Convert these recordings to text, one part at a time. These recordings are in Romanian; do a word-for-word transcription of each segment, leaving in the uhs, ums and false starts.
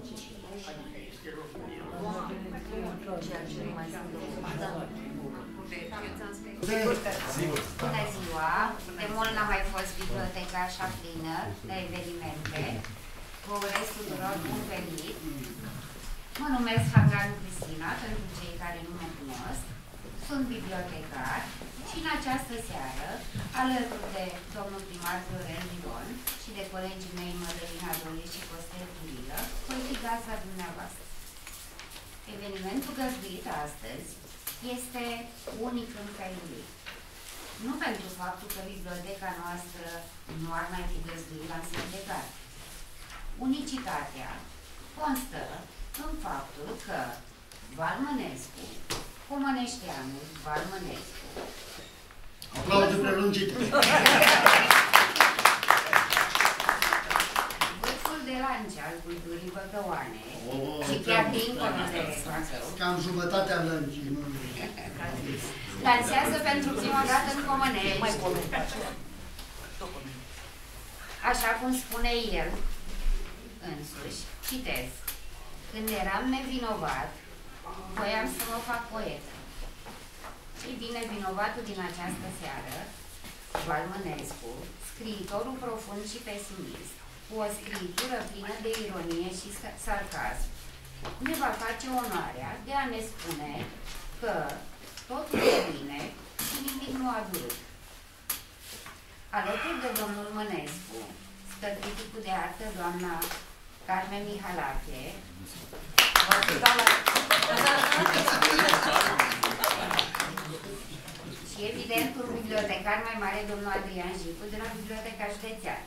Bună ziua! De mult n-am mai fost biblioteca așa plină de evenimente. Vă urez tuturor bun venit. Mă numesc Hanganu Cristina, pentru cei care nu mă cunosc. Sunt bibliotecar și în această seară, alături de domnul primar Florin Miron și de colegii mei Mădălina Doli și Costel Turilă, voi fi gazda dumneavoastră. Evenimentul găzduit astăzi este unic în felul lui. Nu pentru faptul că biblioteca noastră nu ar mai fi găzduit lansări de carte. Unicitatea constă în faptul că Valmănescu, Comăneșteanul Valmănescu, aplauze prelungite. Vârful de lance al culturii băcăoane Oh, și chiar dincolo de Bacău, cam jumătatea lăncii. lansează pentru prima dată în Comănești. Așa cum spune el însuși, citez: când eram nevinovat, voiam să mă fac poetă. Ei bine, vinovatul din această seară, Valmănescu, scriitorul profund și pesimist, cu o scriitură plină de ironie și sarcasm, ne va face onoarea de a ne spune că totul e bine și nimic nu a durut. Alături de domnul Mănescu stă criticul de artă, doamna Carmen Mihalache, și evident un bibliotecar mai mare, domnul Adrian Jicu, de la Biblioteca Județeană.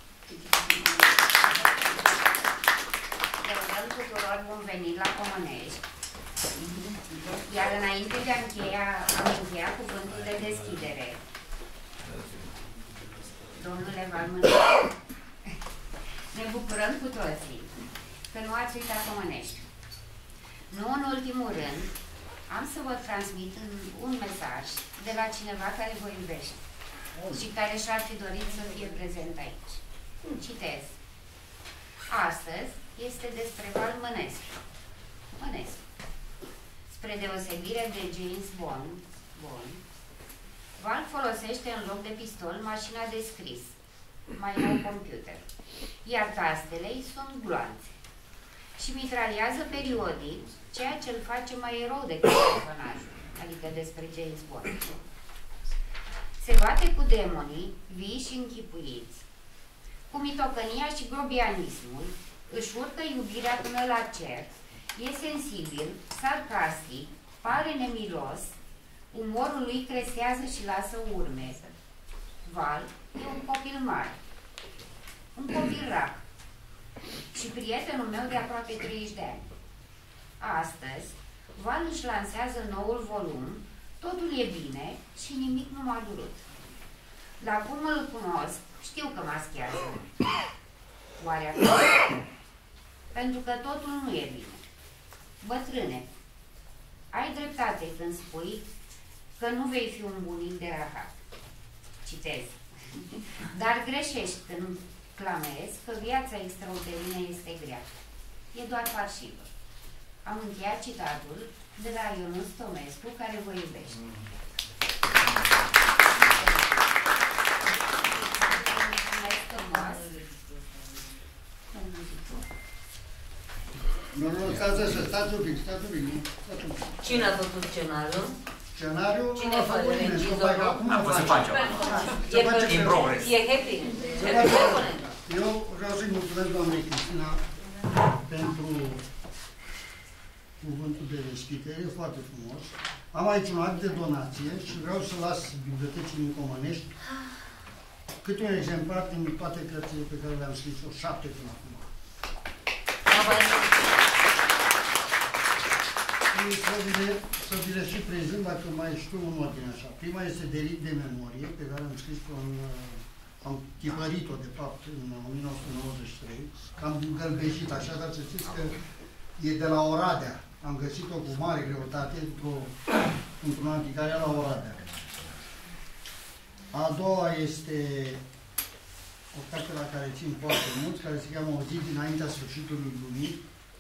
Le urăm tuturor bun venit la Comănești. Iar înainte de a încheia, am încheiat cuvântul de deschidere. Domnule Valmănescu, ne bucurăm cu toții că nu ați uitat Comănești. Nu în ultimul rând, am să vă transmit un mesaj de la cineva care vă iubește și care și-ar fi dorit să fie prezent aici. Citez. Astăzi este despre Val Mănescu. Mănescu. Spre deosebire de James Bond, Bond, Val folosește în loc de pistol mașina de scris, mai nou computer, iar tastele îi sunt gloanțe și mitraliază periodic, ceea ce îl face mai erou decât personajul, adică despre James Bond. Se bate cu demonii, vii și închipuiți. Cu mitocănia și grobianismul, își urcă iubirea până la cer, e sensibil, sarcastic, pare nemilos, umorul lui cresează și lasă urme. Val e un copil mare, un copil rac și prietenul meu de aproape treizeci de ani. Astăzi, Val își lansează noul volum, totul e bine și nimic nu m-a durut. La cum îl cunosc, știu că maschează. Oare acum? Pentru că totul nu e bine. Bătrâne, ai dreptate când spui că nu vei fi un bunic de rahat. Citez. Dar greșești când clamezi că viața extrauterină este grea. E doar falșivă. Am încheiat citatul de la Ionuț Tomescu, care vă iubește. Nu, nu, stați așa, stați un pic, stați un pic, nu? Cine a făcut scenariul? Scenariul Cine a făcut nimeni, regizorul? acum Se face. Se face în progres. E happy. Eu vreau să-i mulțumesc doamnei Cristina pentru cuvântul de deschidere, foarte frumos. Am aici un act de donație și vreau să las bibliotecii din Comănești câte un exemplar din toate cărțile pe care le-am scris, o șapte până acum. Și să vi, le, să vi le și prezint, dacă mai știu în ordine așa. Prima este Delict de memorie, pe care am scris-o în... am tipărit-o, de fapt, în o mie nouă sute nouăzeci și trei. Am gălbejit așa, dar să știți că e de la Oradea. Am găsit-o cu mare greutate într-un anticariat la Oradea. A doua este o carte la care țin foarte mult, care se cheamă O zi dinaintea sfârșitului lumii,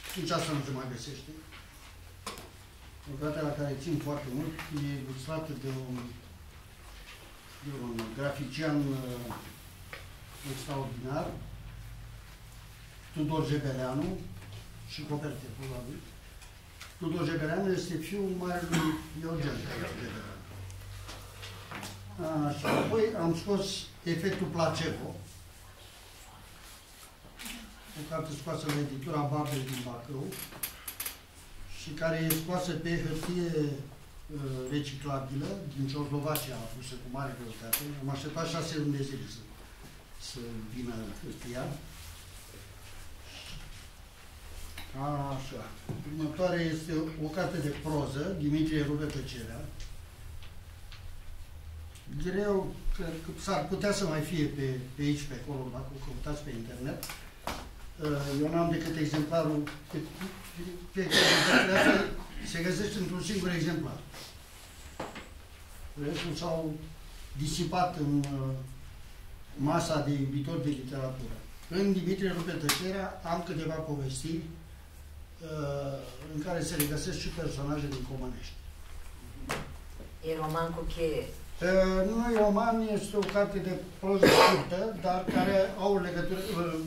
Nici asta nu se mai găsește. O carte la care țin foarte mult, e ilustrată de un, de un grafician uh, extraordinar, Tudor Jebeleanu, și Coperte, probabil. Tudor Jebeleanu este fiul marelui Eugen Jebeleanu. Și apoi am scos Efectul Placebo, o carte scoasă la editura Babel din Bacău și care e scoasă pe hârtie uh, reciclabilă din Ceoslovacia, a pusă cu mare greutate. Am așteptat șase luni de zile să, să vină hârtia. Așa. Următoarea este o carte de proză, Dimitrie Rupe Tăcerea. Greu, cred că s-ar putea să mai fie pe, pe aici, pe acolo, dacă o căutați pe internet. Eu n-am decât exemplarul, pe, pe, pe care se găsește într-un singur exemplar. Restul s-au disipat în masa de iubitori de literatură. În Dimitrie Rupe Tăcerea am câteva povestiri în care se regăsesc și personaje din Comănești. E roman cu cheie. Nu e roman, este o carte de proză scurtă, dar care au legătură.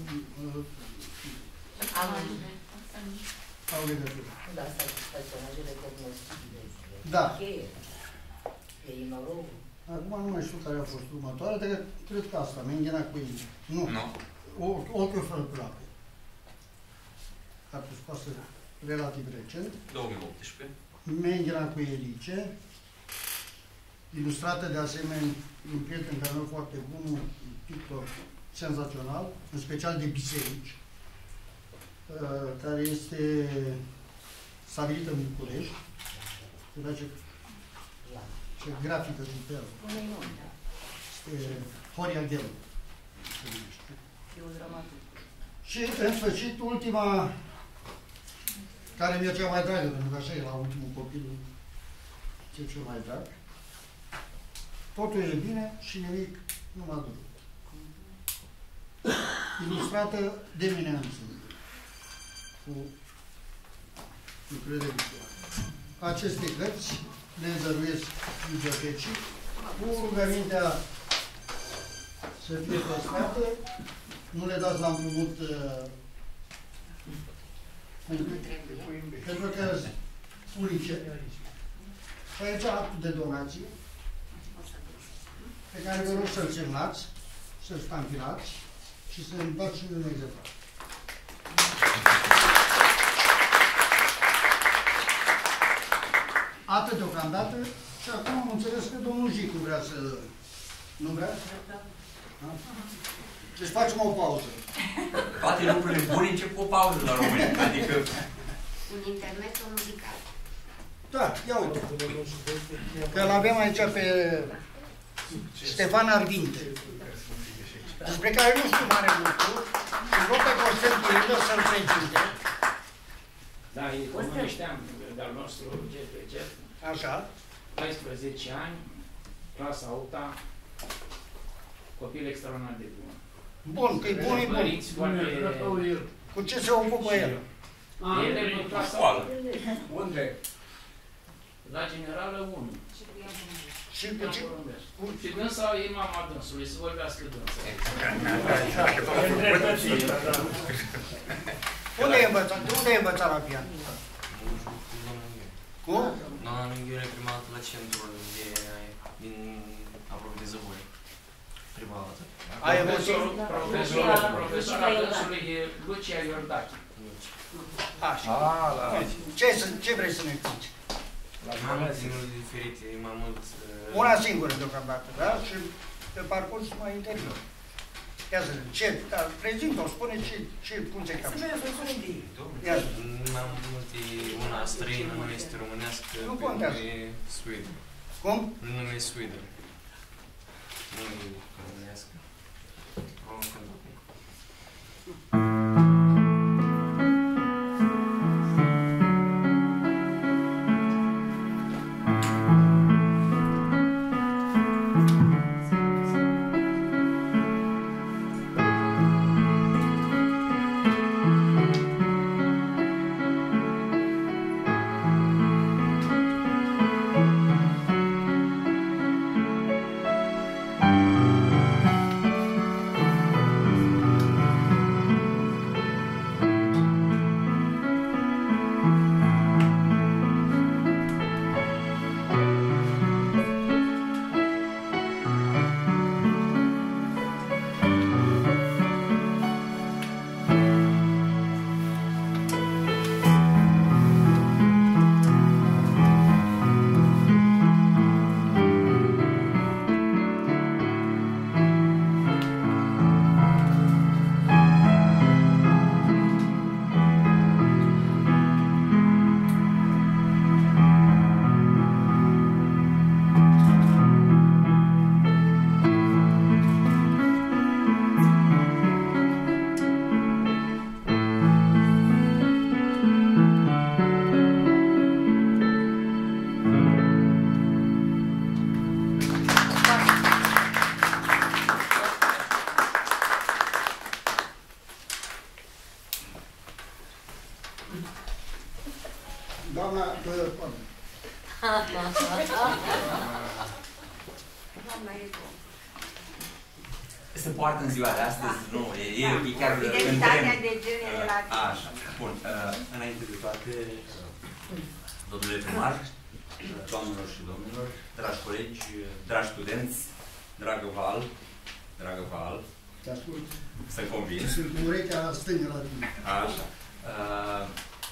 Am... Au legătură. Da, asta cu personajele cognoscibile. Da. Cheie. E inorul. Acum nu mai știu care a fost următoarea, dar cred că asta, Menghena cu ei. Nu. Nu. Ochiul fără plată. Carte scoasă relativ recent. două mii optsprezece. Menghena cu Elice. Ilustrată de asemenea un prieten care meu foarte bun, un pictor senzațional, în special de biserici, care este stabilită în București. Ce, ce grafică superbă. Este Horia Ghelu. Și, în sfârșit, ultima, care mi-e cea mai dragă, pentru că așa e la ultimul copil, ce cel mai drag. Totul e bine și nimic nu m-a durut. Ilustrată de mine însumi, cu lucrări de aceste cărți le dăruiesc bibliotecii, cu rugămintea să fie păstrate, nu le dați la împrumut uh, pentru că sunt unice. Și aici actul de donație, pe care vă rog să-l semnați, să-l stampinați și să-mi dați și un exemplar. Atât deocamdată și acum am înțeles că domnul Jicu vrea să... Nu vrea? Da? Deci facem o pauză. Toate lucrurile bune încep cu o pauză la România, adică... Un internet muzical. Da, ia uite. Că l-avem aici pe Ștefan Arvinte, despre care nu știu mare lucru, îl rog pe Constantin Ilă să-l prezinte. Da, e Comăneștean, de-al nostru, G P G. Așa. paisprezece ani, clasa a opta, copil extraordinar de bun. Bun, că e bun, e bun. Părinți foarte... Cu ce se ocupă el? El e în clasa a opta. Unde? La Generală unu. Și cu ce? Și dânsa e mama dânsului, să vorbească dânsa. Unde e învățat? Unde e învățat la pian? Cum? Doamna Minghiune, prima dată la centrul de, din aproape de Zăvori. Prima dată. Ai emoții? Profesora dânsului e Lucia Iordache. Așa. Ce vrei să ne zici? Mai multe zinuri diferite, mai mult... Una singură deocamdată, da? Și pe parcurs mai interior. Ia să vedem, ce? Prezintă-o, spune ce, ce, cum se cheamă. Ia să vedem. Mai multe, una străină, nu este românească, Nu pe contează. nume Sweden. Cum? Nume Sweden. Nu e românească. Am cântat. Doamna, uh, Doamna Eco. Se poartă în ziua de astăzi, nu, e, e, Da. e chiar în Identitatea tren. de gen e relativă. Așa, bun. Uh, Înainte de toate, domnule primar, doamnelor și domnilor, dragi colegi, dragi studenți, dragă Val, dragă Val, te ascult. sunt convins. Sunt cu urechea stângă la tine. Așa. Uh,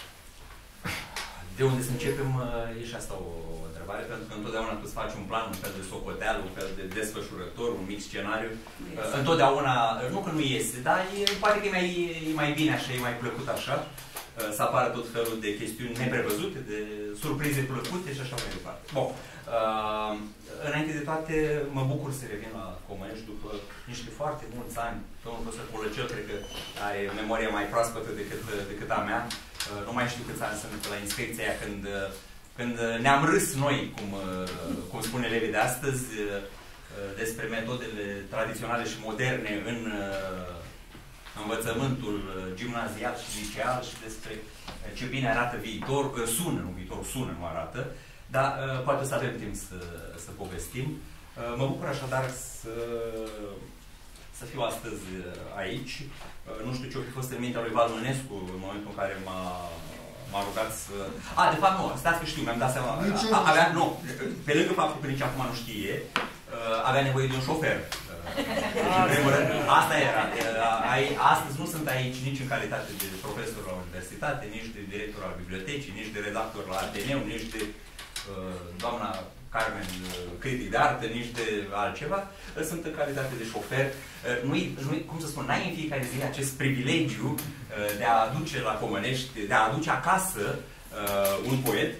De unde să începem e și asta o întrebare, pentru că întotdeauna tu îți faci un plan, un fel de socoteală, un fel de desfășurător, un mic scenariu. Uh, întotdeauna, nu că nu iese, dar e, poate că e mai, e mai bine așa, e mai plăcut așa, uh, să apară tot felul de chestiuni neprevăzute, de surprize plăcute și așa mai departe. Bun. Uh, înainte de toate, mă bucur să revin la Comănești după niște foarte mulți ani. Domnul profesor Polăcel, cred că are memoria mai proaspătă decât, decât a mea. Uh, nu mai știu câți ani sunt la inspecția aia când, uh, când ne-am râs noi, cum, uh, cum spune elevii de astăzi, uh, despre metodele tradiționale și moderne în uh, învățământul gimnazial și liceal și despre ce bine arată viitor, uh, sună, nu viitorul sună, nu arată. Dar uh, poate o să avem timp să, să povestim. Uh, mă bucur așadar să, să fiu astăzi aici. Uh, nu știu ce-o fi fost în mintea lui Val Mănescu în momentul în care m-a rugat să... A, de fapt nu, stați că știu, mi-am dat seama. A, avea, nu, pe lângă faptul că nici acum nu știe, uh, avea nevoie de un șofer. Uh, în primul rând, asta era. Uh, astăzi nu sunt aici nici în calitate de profesor la universitate, nici de director al bibliotecii, nici de redactor la Ateneu, nici de doamna Carmen, critic de artă, nici de altceva, sunt în calitate de șofer. Nu-i, nu-i, cum să spun, n-ai în fiecare zi acest privilegiu de a aduce la Comănești, de a aduce acasă un poet,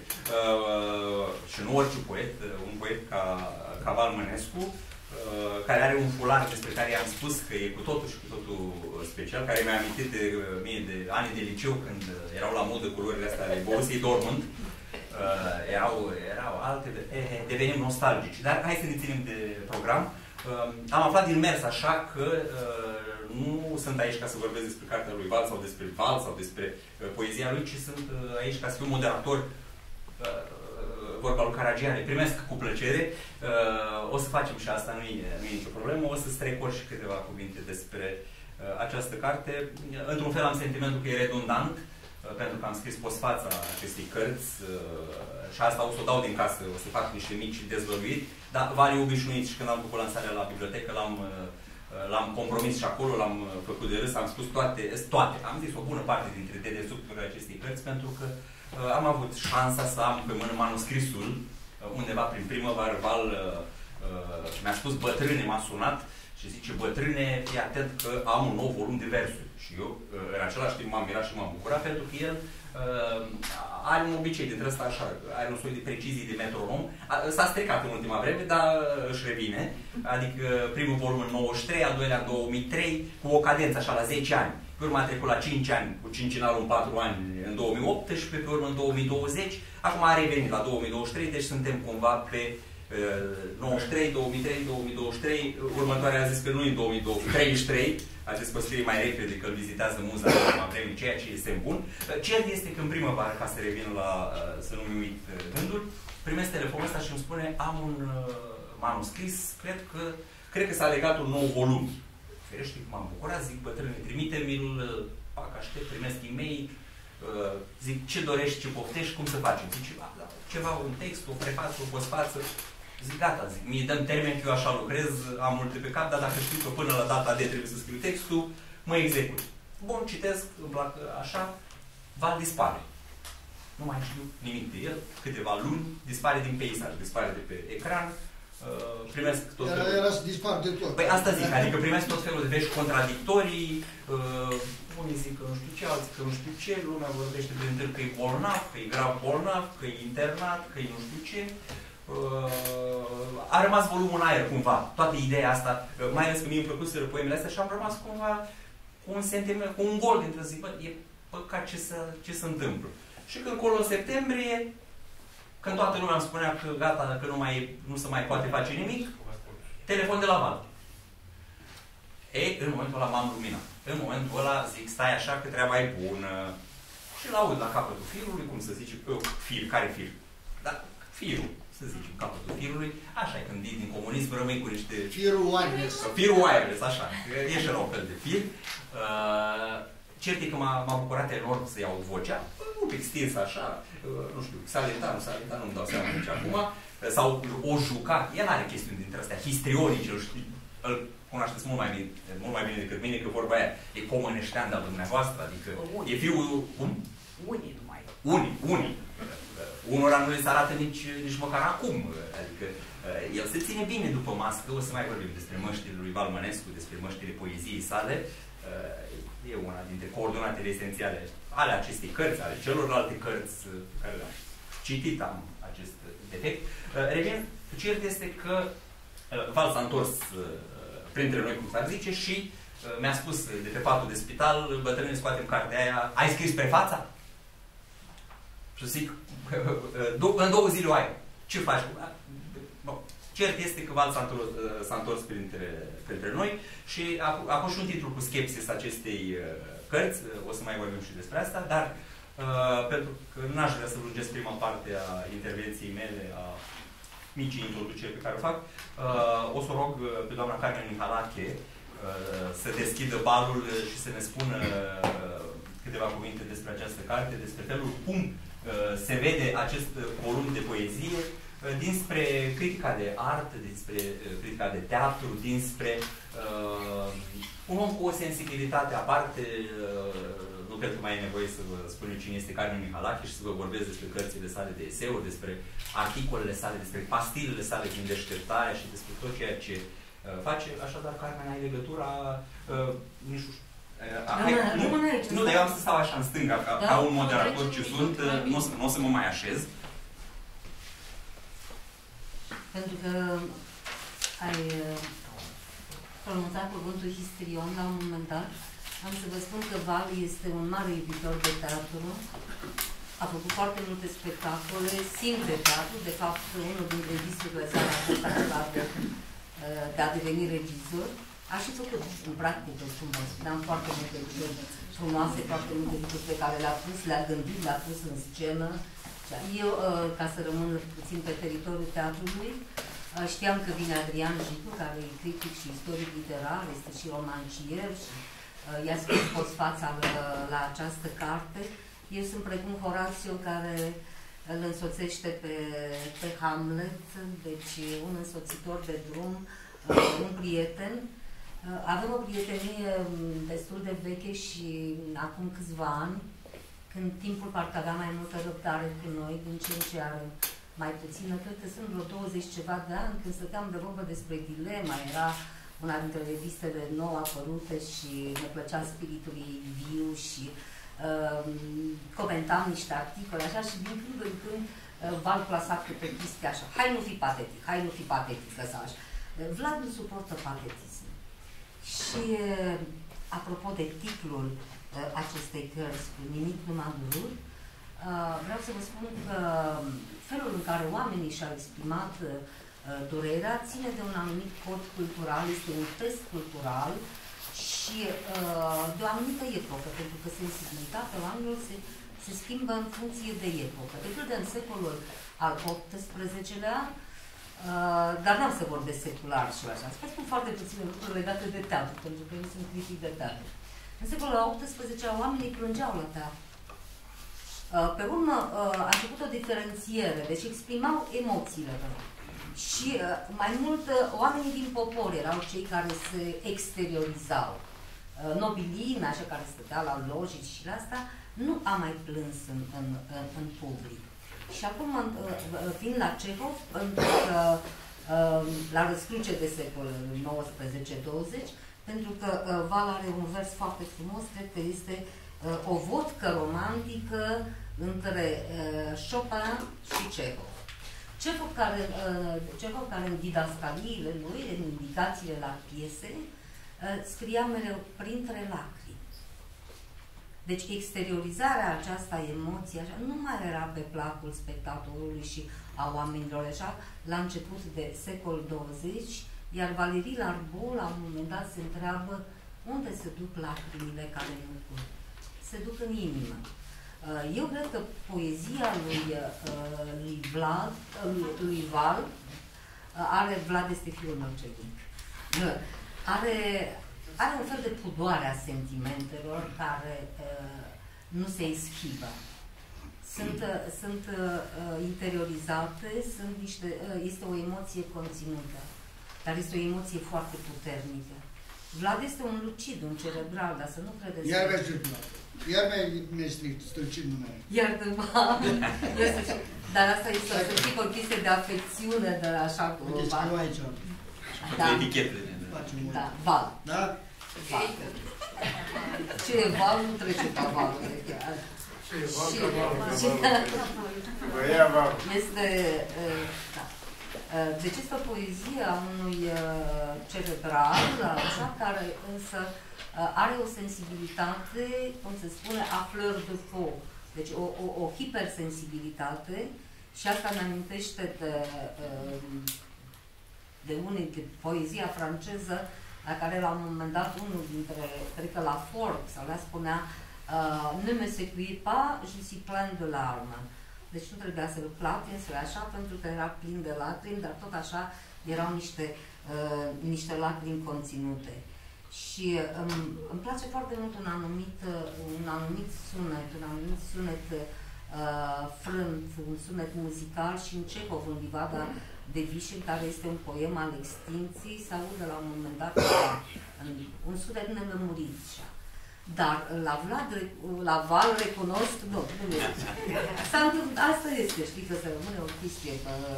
și nu orice poet, un poet ca, ca Val Mănescu, care are un fular despre care i-am spus că e cu totul și cu totul special, care mi-a amintit de mie de ani de liceu, când erau la modă culorile astea ale Borussiei Dortmund. Uh, erau, erau alte, de, eh, devenim nostalgici. Dar hai să ne ținem de program. Uh, am aflat din mers așa că uh, nu sunt aici ca să vorbesc despre cartea lui Val sau despre Val sau despre uh, poezia lui, ci sunt uh, aici ca să fiu moderator. Uh, vorba lui Caragiale, primesc cu plăcere. Uh, o să facem și asta, nu e, nu e nicio problemă. O să strecor și câteva cuvinte despre uh, această carte. Într-un fel am sentimentul că e redundant, pentru că am scris postfața acestei cărți și asta o să o dau din casă, o să fac niște mici dezvăluiri, dar Val e obișnuit și când am făcut lansarea la bibliotecă, l-am compromis și acolo, l-am făcut de râs, am spus toate, toate, am zis o bună parte dintre dedesubturile acestei cărți, pentru că am avut șansa să am pe mână manuscrisul, undeva prin primăvară. Val mi-a spus: bătrâne, m-a sunat și zice: bătrâne, fii atent că am un nou volum de versuri. Și eu, în același timp, m-am mirat și m-am bucurat, pentru că el uh, are un obicei dintre ăsta așa, are un soi de precizie de metronom. S-a stricat în ultima vreme, dar își revine. Adică primul volum în nouăzeci și trei, al doilea în două mii trei, cu o cadență așa la zece ani. Pe urmă a trecut la cinci ani, cu cincinalul în patru ani, în două mii optsprezece, pe urmă în două mii douăzeci. Acum a revenit la două mii douăzeci și trei, deci suntem cumva pe nouăzeci și trei, două mii trei, două mii douăzeci și trei, următoarea a zis că nu e în două mii treizeci și trei, a zis că o să fie mai repede, că îl vizitează muza în ultima vreme, ceea ce este bun. Cert este că în primăvară, ca să revin la, să nu-mi uit gândul, primesc telefonul ăsta și îmi spune: am un manuscris, cred că, cred că s-a legat un nou volum. Ferește că m-am bucurat, zic: bătrâne, trimite-mi-l, fac, aștept, primesc e-mail, zic: ce dorești, ce poftești, cum să facem? Zice: ceva, un text, o prefață, o postfață. Zic: gata, zic, mi-i dăm termen, că eu așa lucrez, am multe pe cap, dar dacă știu că până la data de trebuie să scriu textul, mă execut. Bun, citesc, îmi plac așa, Val dispare. Nu mai știu nimic de el, câteva luni, dispare din peisaj, dispare de pe ecran, uh, primesc tot felul... Era, era să dispar de tot. Păi asta zic, adică primesc tot felul de vești contradictorii, uh, unii zic că nu știu ce, alții că nu știu ce, lumea vorbește de întâi că e bolnav, că e grav bolnav, că e internat, că e nu știu ce. Uh, a rămas volumul în aer cumva, toată ideea asta, uh, mai ales că mie îmi plăcuseră poemele astea și am rămas cumva cu un sentiment, cu un gol dintre zi, bă, e păcat ce se, ce se întâmplă. Și când acolo în septembrie, când toată lumea îmi spunea că gata, că nu, mai, nu se mai poate face nimic, telefon de la Val. Ei, în momentul ăla m-am luminat. În momentul ăla zic: stai așa că treaba e bună. și îl aud la capătul firului, cum să zice, fir, care fir? Da, firul, să zicem, capătul firului, așa e când din comunism rămâi cu niște... Firul wireless. Firul wireless, așa, e și la un fel de fir. Uh, cert e că m-a bucurat enorm să iau vocea, un pic stins așa, uh, nu știu, salita, nu salita, nu-mi dau seama nici acum, sau o juca, el are chestiuni dintre astea histrionice, îl, îl cunoașteți mult mai bine, mult mai bine decât mine, că vorba aia e comăneștean de-al dumneavoastră, adică unii. E fiul, cum? Unii numai. Unii, unii. Unora nu le se arată nici, nici măcar acum, adică el se ține bine după mască, o să mai vorbim despre măștile lui Valmănescu, despre măștile poeziei sale, e una dintre coordonatele esențiale ale acestei cărți, ale celorlalte cărți pe care le-am citit, am acest defect. Revin, cert este că Val s-a întors printre noi, cum s-ar zice, și mi-a spus de pe patul de spital, bătrâne, scoatem cartea aia, ai scris prefața? Și zic, în două zile o ai. Ce faci? Bun. Cert este că Val s-a întors, s-a întors printre, printre noi și a, a fost și un titlu cu skepsis acestei cărți, o să mai vorbim și despre asta, dar uh, pentru că n-aș vrea să lungesc prima parte a intervenției mele, a micii introduceri pe care o fac, uh, o să o rog pe doamna Carmen Mihalache uh, să deschidă balul și să ne spună uh, câteva cuvinte despre această carte, despre felul cum uh, se vede acest volum de poezie uh, dinspre critica de artă, dinspre uh, critica de teatru, dinspre uh, un om cu o sensibilitate aparte. Uh, nu cred că mai e nevoie să vă spun eu cine este Carmen Mihalache și să vă vorbesc despre cărțile sale de eseuri, despre articolele sale, despre pastilele sale din deșteptare și despre tot ceea ce uh, face. Așadar, Carmen, ai legătura, uh, nu știu, Hai, nu, nu, dar eu am să stau așa în stânga, ca, da? ca un moderator ce sunt, nu o să, să mă mai așez. Pentru că ai pronunțat cuvântul histrion la un moment dat, am să vă spun că Val este un mare iubitor de teatru, a făcut foarte multe spectacole, simt de teatru, de fapt, unul dintre visurile sale a fost acela de, de a deveni regizor. A și făcut în practică, cum vă spuneam, foarte multe lucruri frumoase, foarte multe lucruri pe care le-a pus, le-a gândit, le-a pus în scenă. Eu, ca să rămân puțin pe teritoriul teatrului, știam că vine Adrian Jicu, care e critic și istoric literar, este și romancier și i-a scris postfața la, la această carte. Eu sunt precum Horațiu, care îl însoțește pe, pe Hamlet, deci un însoțitor de drum, un prieten. Avem o prietenie destul de veche și acum câțiva ani, când timpul parcă avea mai multă răbdare cu noi, din ce în ce are mai puțină, cred că sunt vreo douăzeci ceva de ani, când stăteam de vorbă despre Dilema, era una dintre revistele nou apărute și ne plăcea spiritul ei viu și uh, comentam niște articole așa și din când în când uh, Val plasa pe chestia așa, hai nu fi patetic, hai nu fi patetic, lăsa așa. Vlad nu suportă patetism. Și apropo de titlul uh, acestei cărți, Nimic nu m-a durut, uh, vreau să vă spun că felul în care oamenii și-au exprimat uh, durerea ține de un anumit cod cultural, este un test cultural și uh, de o anumită epocă, pentru că sensibilitatea oamenilor se, se schimbă în funcție de epocă. De pildă în secolul al optsprezecelea, Uh, dar n-am să vorbesc secular și așa. Să spun foarte puține lucruri legate de teatru, pentru că eu sunt critic de teatru. În secolul al optsprezecelea oamenii plângeau la teatru. Uh, pe urmă uh, a început o diferențiere, deci exprimau emoțiile lor. Și uh, mai mult uh, oamenii din popor erau cei care se exteriorizau. Uh, nobilina, așa, care stătea la logici și la asta, nu a mai plâns în, în, în, în public. Și acum vin la Cehov, pentru că la răscruce de secolul nouăsprezece douăzeci, pentru că Val are un vers foarte frumos, cred că este o vodcă romantică între Chopin și Cehov. Cehov care, Cehov care în didascaliile lui, în indicațiile la piese, scria mereu printre lacrimi. Deci exteriorizarea aceasta emoție așa, nu mai era pe placul spectatorului și a oamenilor așa, la început de secol douăzeci, iar Valerii Larbaud la un moment dat se întreabă unde se duc lacrimile care nu curg. Se duc în inimă. Uh, eu cred că poezia lui, uh, lui Vlad, lui, lui Val, uh, are, Vlad este fiul meu cel mic, uh, are, are un fel de pudoare a sentimentelor care uh, nu se eschivă. Sunt, uh, sunt uh, interiorizate, sunt niște, uh, este o emoție conținută, dar este o emoție foarte puternică. Vlad este un lucid, un cerebral, dar să nu credeți... Iar mi-a stricat. Iar mi-a stricit numele. Iartă-mă! Dar asta este, să știi, o chestie de afecțiune, de așa cu... Uite, scriu aici. Da. Etichetele. Da, Val. Da? Val. Ce e Val, nu trece pe Val. Și este... Da. Deci este o poezie a unui cerebral, așa, care însă are o sensibilitate, cum se spune, a fleur de peau. Deci o, o, o hipersensibilitate și asta ne amintește de, de unii de poezia franceză la care la un moment dat unul dintre, cred că la Forbes sau la spunea uh, ne me secui pas, je suis plein de larmes. Deci nu trebuia să-l clatin, să așa, pentru că era plin de lacrimi, dar tot așa erau niște, uh, niște lacrimi conținute. Și um, îmi place foarte mult un anumit, un anumit sunet, un anumit sunet uh, frânt, un sunet muzical și în Cehov, în Livada de Vișin, care este un poem al extinției, se aude la un moment dat un sunet nelămurit. Dar la Vlad, la Val recunosc, nu, nu este. Asta este, știi că se rămâne o chestie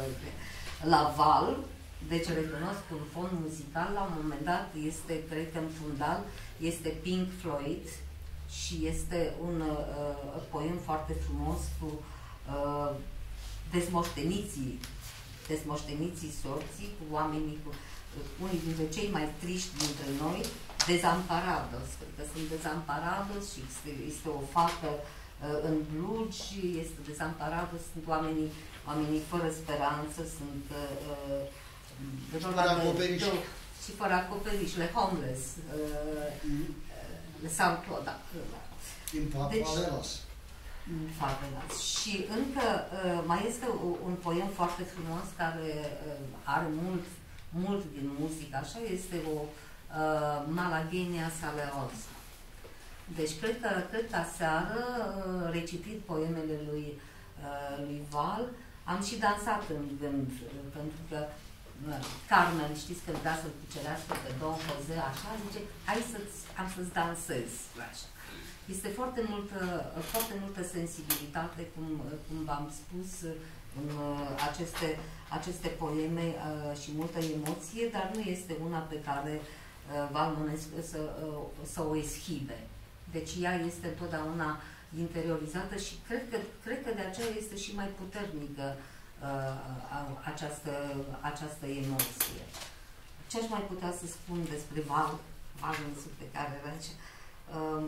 la Val. Deci recunosc un fond muzical, la un moment dat este, cred că în fundal, este Pink Floyd și este un uh, poem foarte frumos cu uh, dezmoșteniții, dezmoșteniții sorții, cu oamenii, cu uh, unii dintre cei mai triști dintre noi, dezamparados, cred că sunt dezamparados și este, este o fată uh, în blugi, este dezamparados, sunt oamenii, oamenii fără speranță, sunt uh, de fără acoperiș. Și fără acoperiș, le homeless, uh, mm. le Saint-Claude, da. Din favelas. Din favelas. Și încă uh, mai este un poem foarte frumos care uh, are mult, mult din muzică, așa, este o uh, Malagueña Salerosa. Deci cred că, cred că aseară, uh, recitând poemele lui, uh, lui Val, am și dansat în gând, uh, pentru că Carmen, știți că vrea să-l cucerească pe Don Jose, așa, zice, hai să-ți, am să-ți dansez, așa. Este foarte multă, foarte multă sensibilitate, cum, cum v-am spus, în aceste, aceste poeme și multă emoție, dar nu este una pe care Val Mănescu să, să o eschive. Deci ea este întotdeauna interiorizată și cred că, cred că de aceea este și mai puternică această, această emoție. Ce aș mai putea să spun despre Val, Valul pe care rece? Um,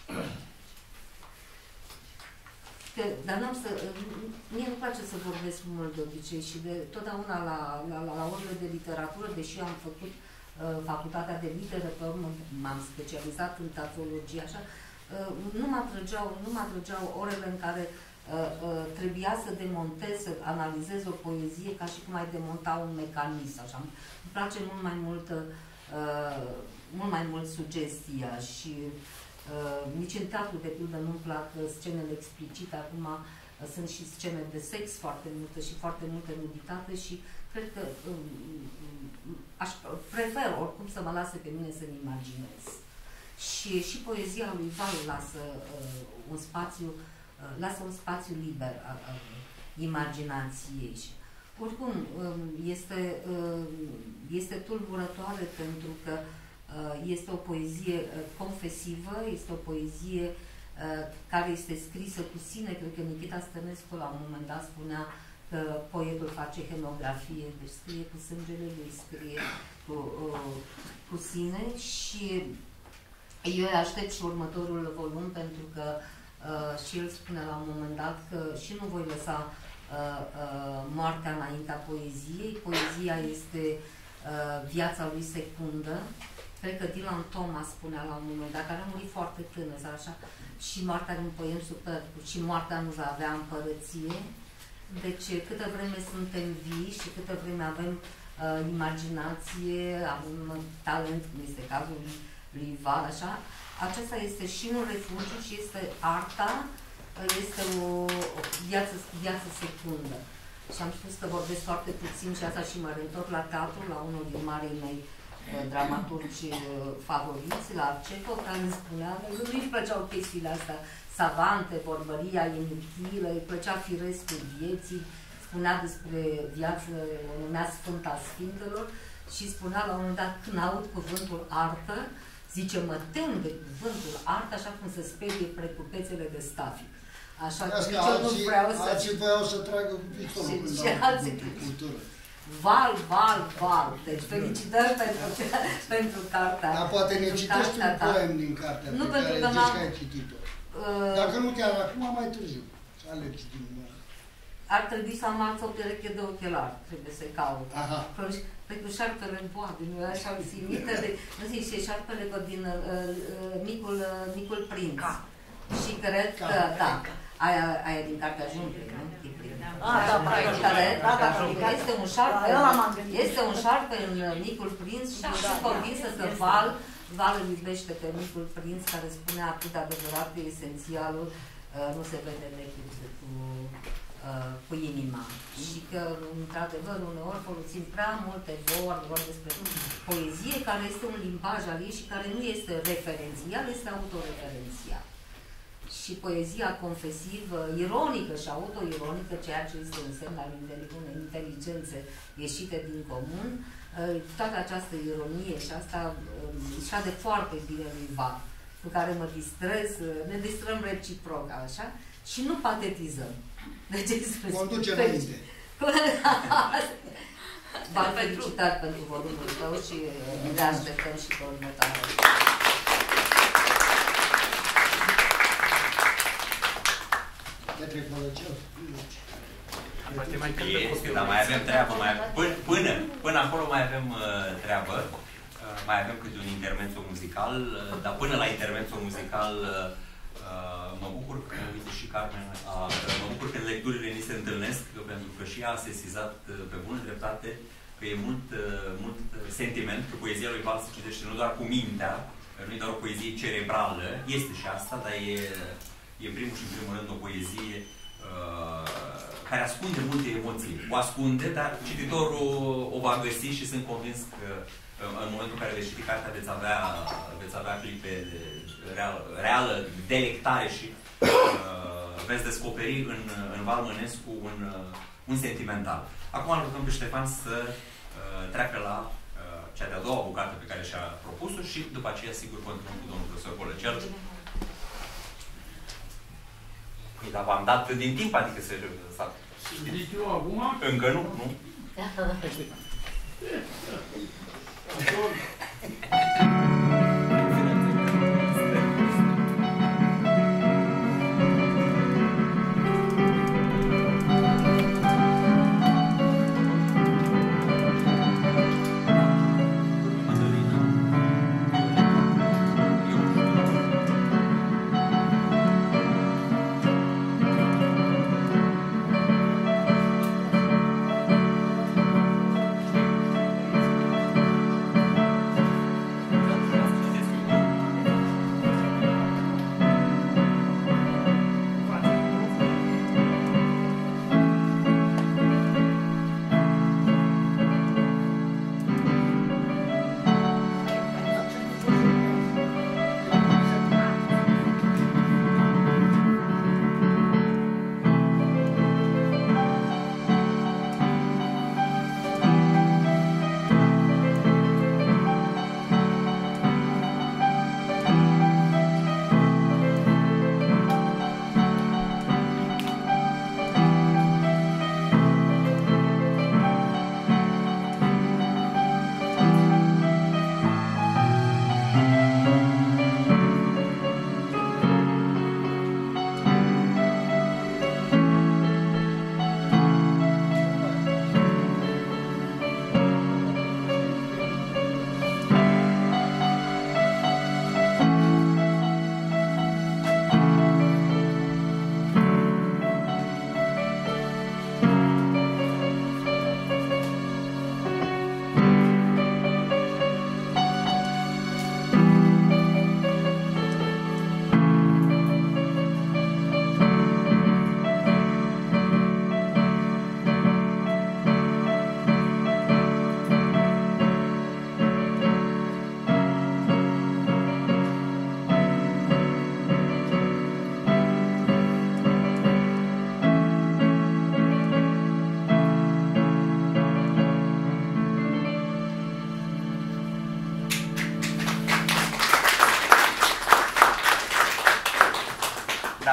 că, dar n-am să... Mie nu place să vorbesc mult de obicei și de totdeauna la, la, la, la orele de literatură, deși eu am făcut uh, facultatea de litere, pe urmă m-am specializat în teatrologie, așa, uh, nu mă atrăgeau, nu mă atrăgeau orele în care Uh, uh, trebuia să demontez, să analizez o poezie ca și cum ai demonta un mecanism. Așa. Îmi place mult mai mult, uh, mult mai mult sugestia și uh, nici în teatru de pildă nu-mi plac scenele explicite. Acum uh, sunt și scene de sex foarte multe și foarte multă nuditate și cred că uh, aș prefer oricum să mă lase pe mine să-mi imaginez. Și, și poezia lui Val lasă uh, un spațiu lasă un spațiu liber al, al imaginației. Oricum, este, este tulburătoare pentru că este o poezie confesivă, este o poezie care este scrisă cu sine. Cred că Nikita Stănescu la un moment dat spunea că poetul face henografie, deci scrie cu sângele lui, scrie cu, cu sine și eu aștept și următorul volum pentru că Uh, și el spune la un moment dat că și nu voi lăsa uh, uh, moartea înaintea poeziei. Poezia este uh, viața lui secundă cred că Dylan Thomas spunea la un moment, dacă ar murit foarte tânăr sau așa, și moartea din poem super, și moartea nu va avea împărăție. Deci câtă vreme suntem vii și câtă vreme avem uh, imaginație, avem talent, cum este cazul lui, lui Val, așa, acesta este și un refugiu și este arta, este o, o viață, viață secundă. Și am spus că vorbesc foarte puțin și asta și mă reîntorc la teatru, la unul din marii mei uh, dramaturgi uh, favoriți, la Arceco, care îmi spunea, nu-i plăceau chestiile astea savante, vorbăria inutilă, îi plăcea firescul vieții, spunea despre viață, o numea Sfânta Sfintelor și spunea la un moment dat, când aud cuvântul artă, zice, mă tem de cuvântul artă, așa cum se sperie precupețele de stafic. Așa că nici eu nu vreau să... Alții vreau să tragă cu pistolul când ce alții... cultură. Val, val, val. Deci felicitări pentru, pentru cartea. Dar poate ne citești un poem din cartea nu, pe pentru care că zici că ai citit-o. Uh, Dacă nu chiar acum, mai târziu. Să alegi din nou. Ar trebui să am altă o pereche de ochelari, trebuie să-i caut. Aha. Pentru șarpele boabe, nu așa o simită de... Nu zic, și șarpele din uh, uh, micul, uh, micul prinț. Ca. Și cred că, Ca. da, aia, aia din cartea junglei, nu? Ah, da, da, da, este un șarpe, este un șarpe în Micul Prinț și sunt convinsă că Val, Val îl iubește pe Micul Prinț, care spune atât de adevărat că esențialul nu se vede decât cu, cu inima. Și că, într-adevăr, uneori folosim prea multe vorbe, vorbe despre poezie, care este un limbaj al ei și care nu este referențial, este autoreferențial. Și poezia confesivă, ironică și autoironică, ceea ce este un semn al unei inteligențe ieșite din comun, toată această ironie și asta își de foarte bine lui Val, cu care mă distrez, ne distrăm reciproc, așa, și nu patetizăm. Deci este... Conduce înainte. V-am felicitat pentru volumul tău și le așteptăm și pe următoare. Este, dar mai avem treabă, mai avem, până, până, până acolo mai avem uh, treabă, uh, mai avem câte un intermezzo muzical, uh, dar până la intermezzo muzical uh, mă bucur că, uite și Carmen, uh, mă bucur că în lecturile ni se întâlnesc, pentru că și ea a sesizat uh, pe bună dreptate că e mult, uh, mult sentiment, că poezia lui Val se citește nu doar cu mintea, nu e doar o poezie cerebrală, este și asta, dar e, e primul și în primul rând o poezie uh, care ascunde multe emoții. O ascunde, dar cititorul o va găsi și sunt convins că în momentul în care veți citi cartea veți avea, veți avea clipe de real, reală delectare și uh, veți descoperi în, în Val Mănescu un, un sentimental. Acum îl rugăm pe Ștefan să uh, treacă la uh, cea de-a doua bucată pe care și-a propus-o și după aceea, sigur, continuăm cu domnul profesor Bolăcel. Păi, dar v-am dat din timp, adică să... Zic eu acum? Încă nu, nu? Thank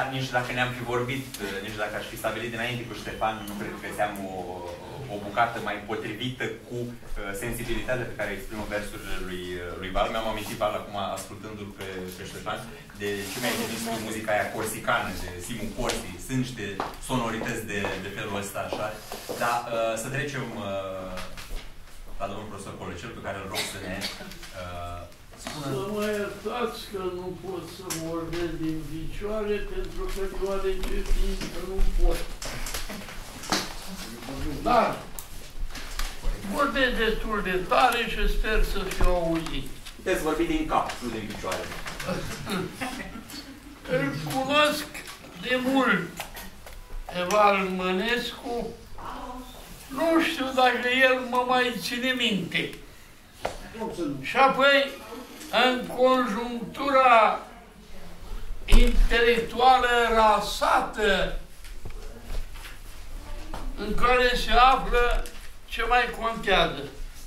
nici dacă ne-am fi vorbit, nici dacă aș fi stabilit dinainte cu Ștefan, nu cred că găseam o, o bucată mai potrivită cu sensibilitatea pe care exprimă versurile lui, lui Val. Mi-am amintit Val acum, ascultându-l pe, pe Ștefan, de ce mi-ai trimis cu muzica aia corsicană, de Simu Corsi. Sunt niște sonorități de, de felul ăsta, așa. Dar uh, să trecem uh, la domnul profesor Colecel, pe care îl rog să ne uh, spună. Să mă iertați că nu pot să vorbesc din picioare, pentru că deoarece fiindcă nu pot. Dar vorbesc destul de tare și sper să fiu auzit. Puteți vorbi din cap, nu din picioare. Îl cunosc de mult Eval Mănescu. Nu știu dacă el mă mai ține minte. Și apoi, în conjunctura intelectuală rasată în care se află, ce mai contează.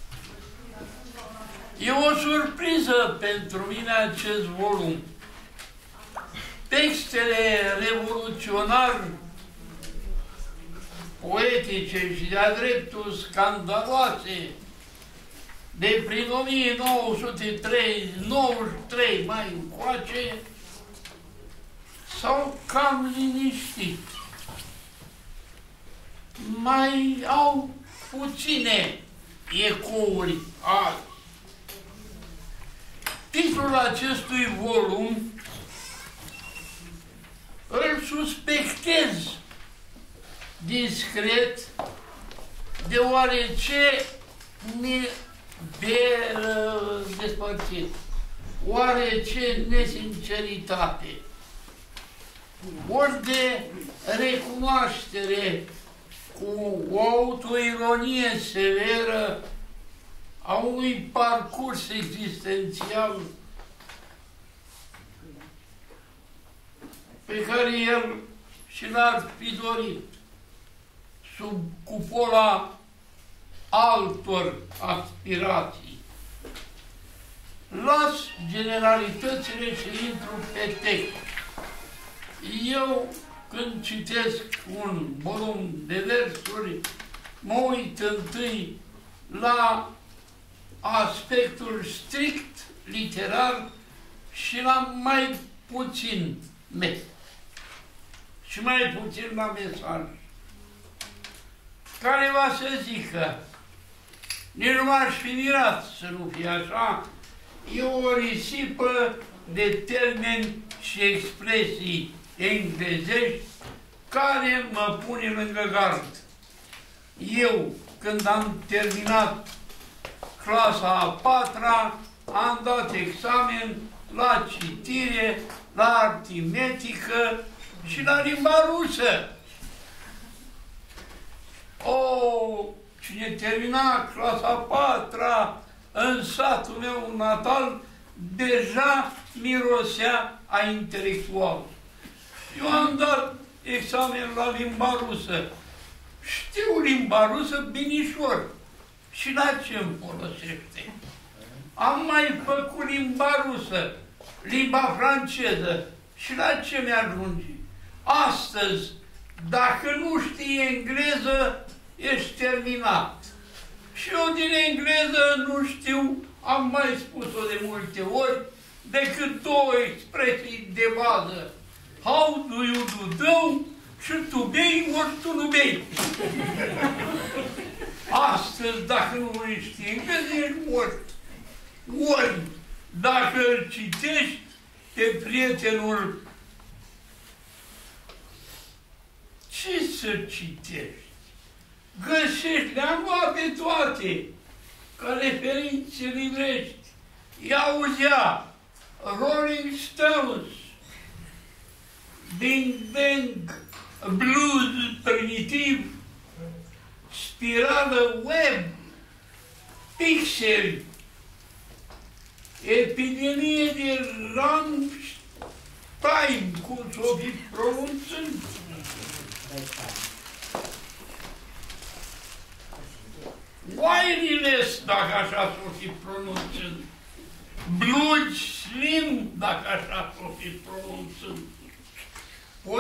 E o surpriză pentru mine acest volum. Textele revoluționar poetice și de-a dreptul scandaloase de prin o mie nouă sute nouăzeci și trei mai încoace s-au cam liniștit. Mai au puține ecouri azi. Titlul acestui volum îl suspectez discret, deoarece ne de uh, despărțit, oarece nesinceritate, ori de recunoaștere cu o autoironie severă a unui parcurs existențial pe care el și l-ar fi dorit sub cupola altor aspirații. Las generalitățile și intru pe text. Eu, când citesc un volum de versuri, mă uit întâi la aspectul strict literar și la mai puțin mes. Și mai puțin la mesaj. Care va să zică, nici nu m-aș fi mirat să nu fie așa, e o risipă de termeni și expresii englezești care mă pune lângă gard. Eu, când am terminat clasa a patra, am dat examen la citire, la aritmetică și la limba rusă. O, cine termina clasa a patra în satul meu natal, deja mirosea a intelectual. Eu am dat examen la limba rusă. Știu limba rusă binișor. Și la ce îmi folosește? Am mai făcut limba rusă, limba franceză. Și la ce mi-ajunge? Astăzi, dacă nu știi engleză, ești terminat. Și eu din engleză nu știu, am mai spus-o de multe ori, decât două expresii de bază. How do you do thou? Și tu bei, ori tu nu bei. Astăzi, dacă nu știi engleză, ești mort. Ori, dacă îl citești pe prietenul, ce să citești? Găsești, le-am luat pe toate, ca referințe livrești. I-auzea Rolling Stones, Bing Bang, Blues primitiv, Spirală Web, Pixel, Epidemie de Rammstein, cum s-o fi pronunțând. Wireless, dacă așa s-o fi pronunțând. Blood Slim, dacă așa s-o fi pronunțând.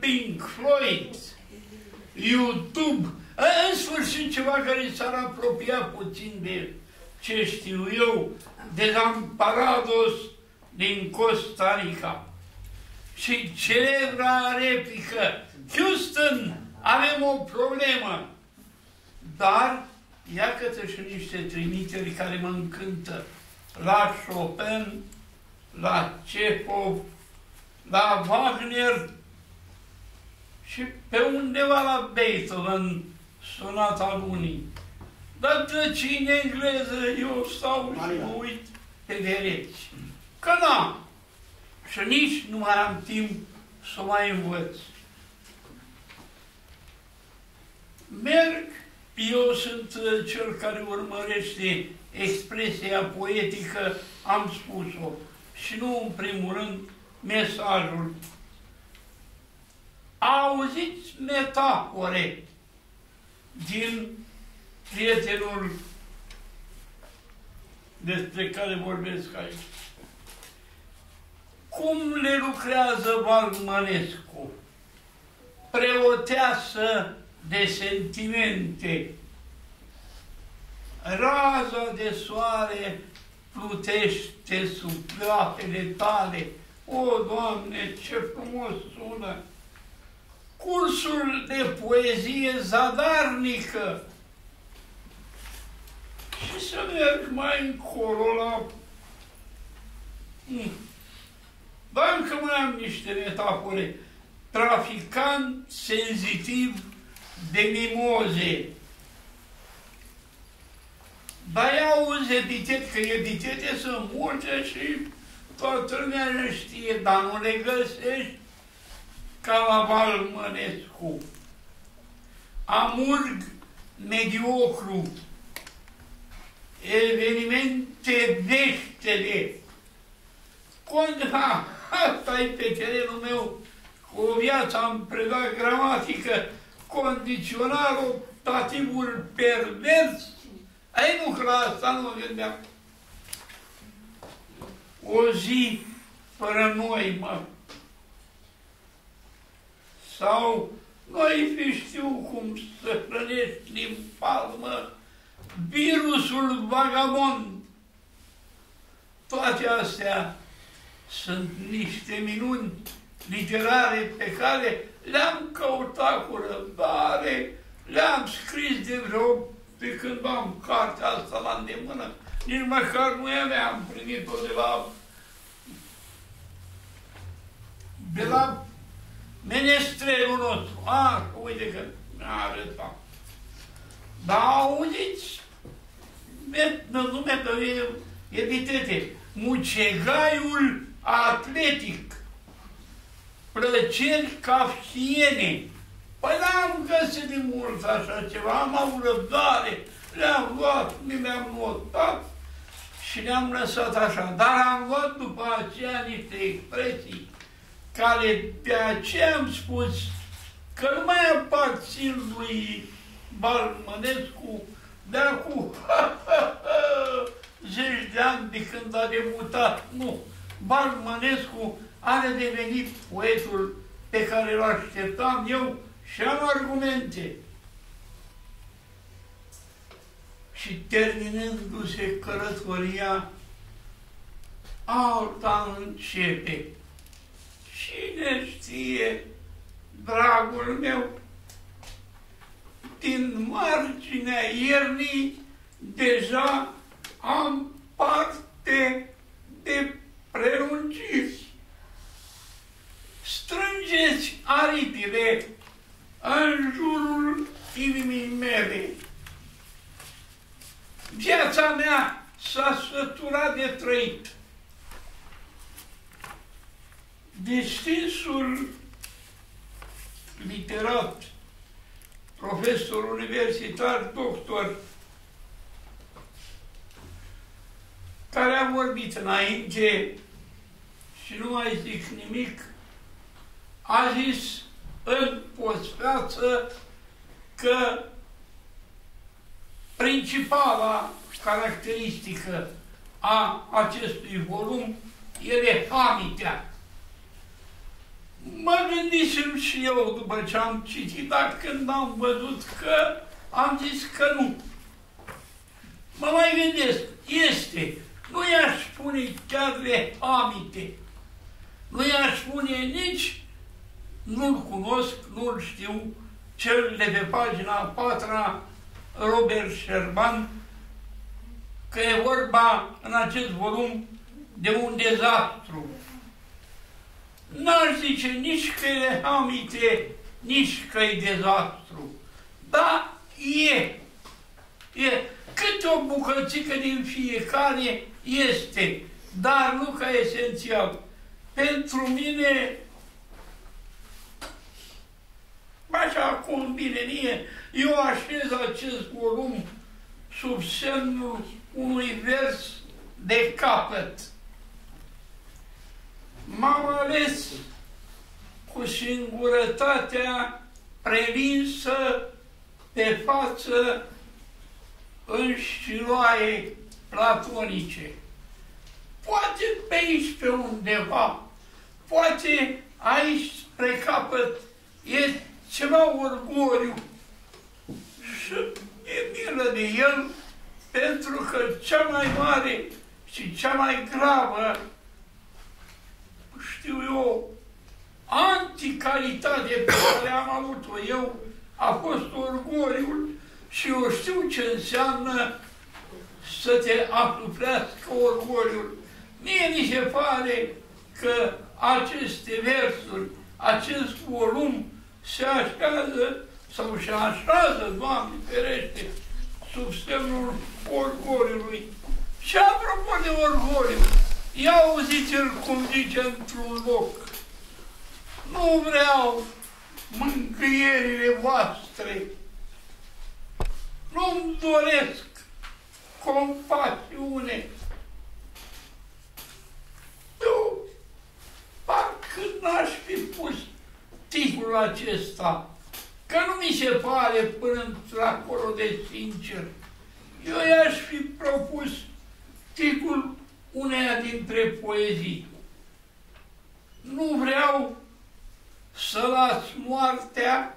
Pink Floyd, YouTube, în sfârșit ceva care s-ar apropia puțin de ce știu eu, Desamparados din Costa Rica. Și celebra replică, Houston, avem o problemă, dar iată și niște trimiteri care mă încântă la Chopin, la Chekhov, la Wagner și pe undeva la Beethoven, Sonata Lunii. Dar trăci în engleză, eu stau și mă uit pe pereți. Că n-am. Și nici nu mai am timp să mai învăț. Merg, eu sunt cel care urmărește expresia poetică, am spus-o. Și nu în primul rând mesajul. Auziți metafore din prietenul despre care vorbesc aici. Cum le lucrează Valmănescu? Preoteasă de sentimente. Raza de soare plutește sub plapele tale. O, Doamne, ce frumos sună! Cursul de poezie zadarnică. Și să merg mai încolo la... Dar încă mai am niște metafore. Traficant senzitiv de mimoze. Dar ia auzi epitet, că epitete sunt multe și toată lumea le știe, dar nu le găsești ca la Valmănescu. Amurg mediocru. Evenimente veștele. Contra, asta e pe terenul meu. Cu o viață am predat gramatică, condiționarul, dativul pervers. Ai nu, că la asta nu mă gândeam. O zi fără noi, mă. Sau noi fi știu cum să hrănești din palmă virusul vagabond. Toate astea sunt niște minuni literare pe care le-am căutat cu răbdare, le-am scris de vreo, de când am cartea asta la îndemână, nici măcar nu aveam, am primit-o de la de la menestrelul nostru. Ah, uite că mi-a arătat. Dar auziți, nu mi-e epitete, mucegaiul atletic, plăceri kafkiene. Păi n-am găsit de mult așa ceva, am avut răbdare, le-am luat, mi le-am notat și le-am lăsat așa. Dar am luat după aceea niște expresii care de aceea am spus că nu mai aparțin lui Valmănescu de acum zeci de ani de când a debutat. Nu. Valmănescu a devenit poetul pe care îl așteptam eu și am argumente. Și terminându-se călătoria, alta începe. Cine știe, dragul meu, din marginea iernii deja am parte de prelungiri. Strângeți aripile în jurul inimii mele. Viața mea s-a săturat de trăit. Distinsul literat, profesor universitar, doctor, care a vorbit înainte și nu mai zic nimic, a zis în postfață că principala caracteristică a acestui volum e hamitea. mă gândisem și eu după ce am citit, dar când am văzut că am zis că nu. Mă mai gândesc, este, nu i-aș spune chiar de amite, nu i-aș spune nici, nu-l cunosc, nu-l știu, cel de pe pagina a patra, Robert Sherman, că e vorba în acest volum de un dezastru. N-aș zice nici că e amite, nici că e dezastru, dar e, e. Câte o bucățică din fiecare este, dar nu ca esențial. Pentru mine, așa cum bine mie, eu așez acest volum sub semnul unui vers de capăt. M-am ales cu singurătatea prelinsă pe față în șiroaie platonice. Poate pe aici, pe undeva, poate aici, spre capăt, e ceva orgoliu și e milă de el, pentru că cea mai mare și cea mai gravă, știu eu, anticalitate pe care am avut-o eu, a fost orgoliul. Și eu știu ce înseamnă să te asuplească orgoliul. Mie mi se pare că aceste versuri, acest volum se așează sau se așează, Doamne ferește, sub semnul orgoliului. Și apropo de orgoliu, ia auziți-l cum zice într-un loc. Nu vreau mângâierile voastre, nu-mi doresc compasiune. Eu parcă n-aș fi pus titlul acesta, că nu mi se pare până într-acolo de sincer. Eu i-aș fi propus titlul uneia dintre poezii. Nu vreau să las moartea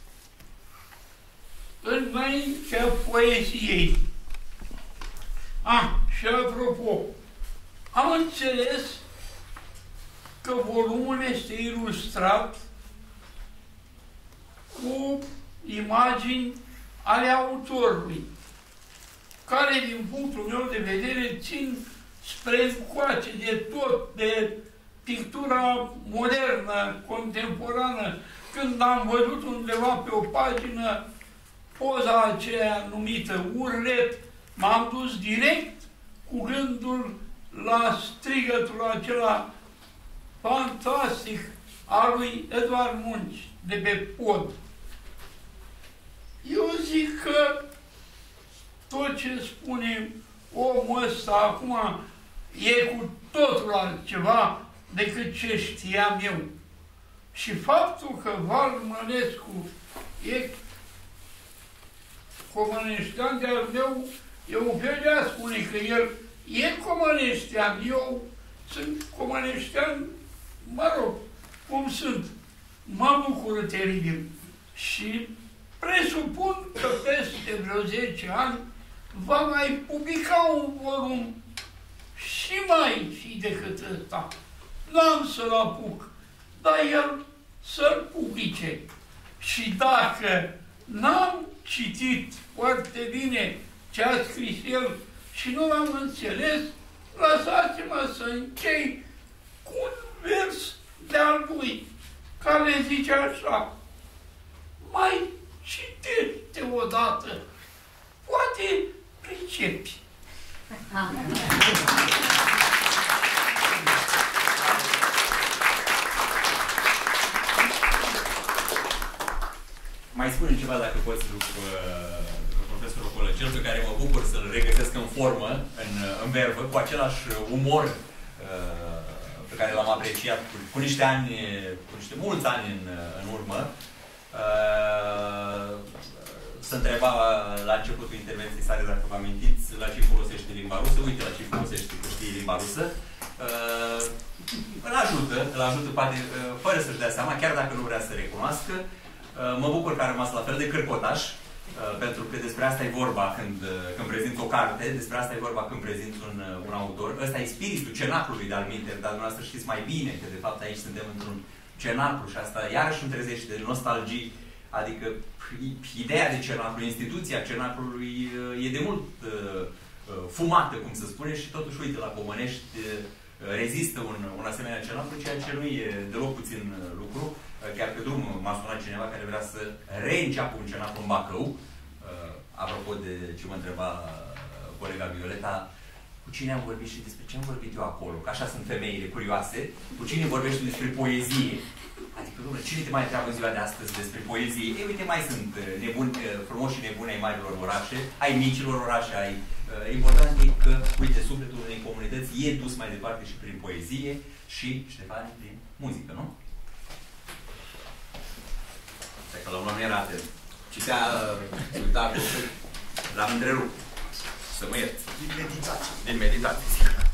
înaintea poeziei. Ah, și apropo, am înțeles că volumul este ilustrat cu imagini ale autorului, care, din punctul meu de vedere, țin spre încoace de tot, de pictura modernă, contemporană. Când am văzut undeva pe o pagină poza aceea numită Urlet, m-am dus direct cu gândul la strigătul acela fantastic al lui Eduard Munci, de pe pod. Eu zic că tot ce spune omul ăsta acum e cu totul altceva decât ce știam eu. Și faptul că Val Mănescu e comăneștean de-al meu, eu un fel de a spune că el e comăneștean, eu sunt comăneștean, mă rog, cum sunt. Mă bucur teribil și presupun că peste vreo zece ani va mai publica un volum și mai fi decât ăsta. N-am să-l apuc, dar el să-l publice. Și dacă n-am citit foarte bine ce a scris el și nu l-am înțeles, lăsați-mă să închei cu un vers de-al lui, care zice așa: mai citește odată, poate pricepi. Mai spune ceva, dacă poți, după profesorul Colăcel, pe care mă bucur să-l regăsesc în formă, în, în verbă, cu același umor uh, pe care l-am apreciat cu, cu niște ani, cu niște mulți ani în, în urmă. Uh, să întreba la începutul intervenției sale, dacă vă amintiți, la ce folosește limba rusă. Uite la ce folosește, că știe limba rusă. Uh, în ajută, îl ajută poate fără să-și dea seama, chiar dacă nu vrea să recunoască. Mă bucur că a rămas la fel de cârcotaș, pentru că despre asta e vorba când, când prezinți o carte, despre asta e vorba când prezinți un, un autor. Ăsta e spiritul cenaclului de-al minteri, dar dumneavoastră știți mai bine că de fapt aici suntem într-un cenaclu și asta iarăși îmi trezește de nostalgii, adică ideea de cenaclu, instituția cenaclului e de mult fumată, cum se spune, și totuși, uite, la Comănești rezistă un, un asemenea cenaclu, ceea ce nu e deloc puțin lucru. Chiar pe drum m-a sunat cineva care vrea să reînceapă un cenaclu în Bacău. Apropo de ce mă întreba colega Violeta, cu cine am vorbit și despre ce am vorbit eu acolo? Că așa sunt femeile curioase. Cu cine vorbești despre poezie? Adică, domnule, cine te mai întreabă în ziua de astăzi despre poezie? Ei, uite, mai sunt nebuni, frumoși și nebuni ai marilor orașe, ai micilor orașe, ai... Important e că, uite, sufletul unei comunități e dus mai departe și prin poezie și, Ștefan, prin muzică, nu? Stai că la urmă nu era atent. Citea, uita acolo, l-am întrerupt. Să mă iert. Din meditație. Din meditație.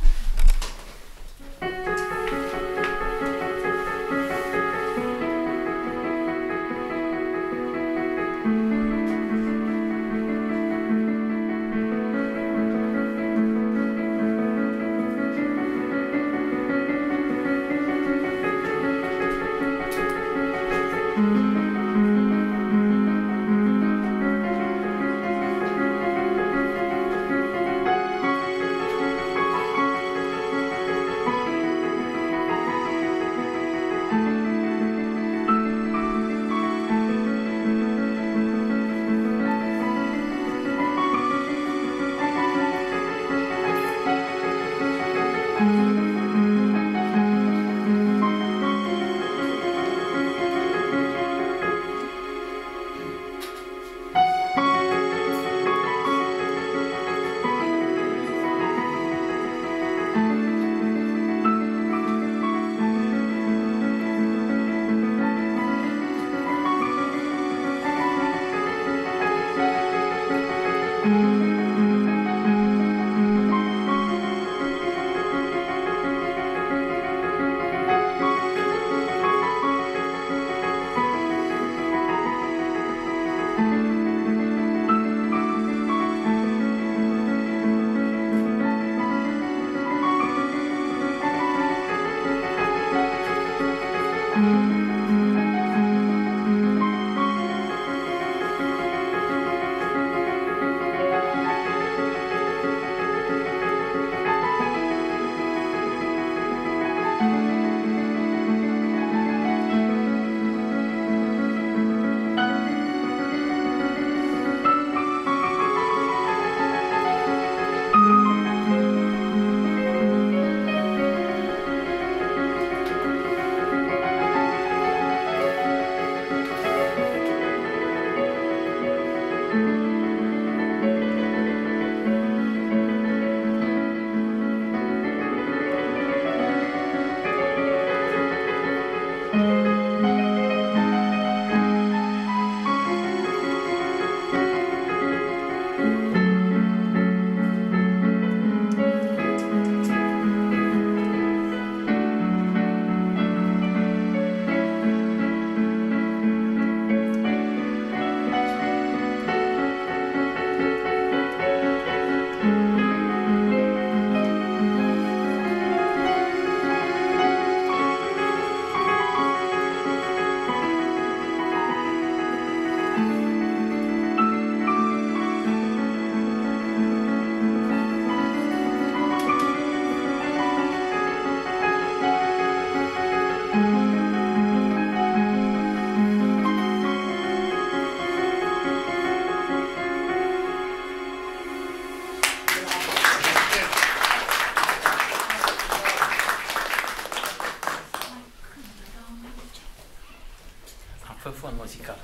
muzical.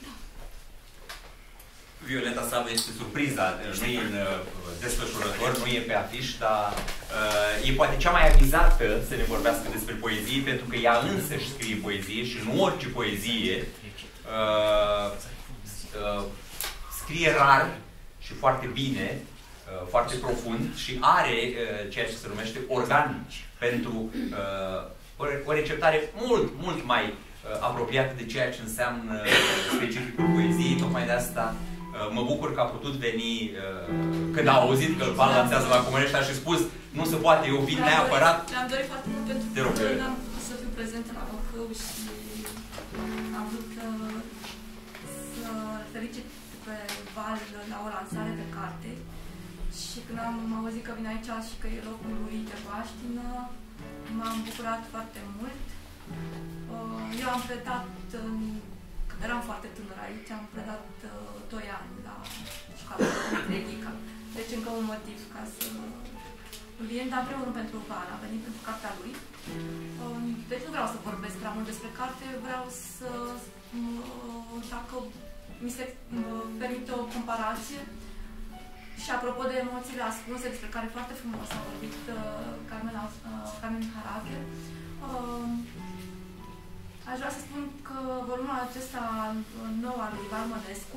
Violeta Sava este surpriza, nu e în desfășurător, nu e pe afiș, dar uh, e poate cea mai avizată să ne vorbească despre poezie, pentru că ea însă își scrie poezie și nu orice poezie. Uh, uh, scrie rar și foarte bine, uh, foarte profund și are uh, ceea ce se numește organ pentru uh, o, o receptare mult, mult mai uh, apropiată de ceea ce înseamnă uh, specificul poeziei. Tocmai de asta uh, mă bucur că a putut veni uh, când a auzit că îl balanțează la Comănești, a și spus nu se poate, eu vin neapărat. Le-am dorit foarte mult pentru Te rog, că n-am putut să fiu prezentă la Bacău și am vrut uh, să felicit pe Val la o lansare de carte. Și când am auzit că vine aici și că e locul lui de Baștină, m-am bucurat foarte mult. Eu am predat, când eram foarte tânăr aici, am predat doi ani la școala Relica. Deci încă un motiv ca să îl vin, dar în primul rând pentru Val, am venit pentru cartea lui. Deci nu vreau să vorbesc prea mult despre carte, vreau să, dacă mi se permite o comparație. Și apropo de emoțiile ascunse, despre care foarte frumos a vorbit uh, Carmen, uh, Carmen Harache, uh, aș vrea să spun că volumul acesta nou al lui Ivan Mănescu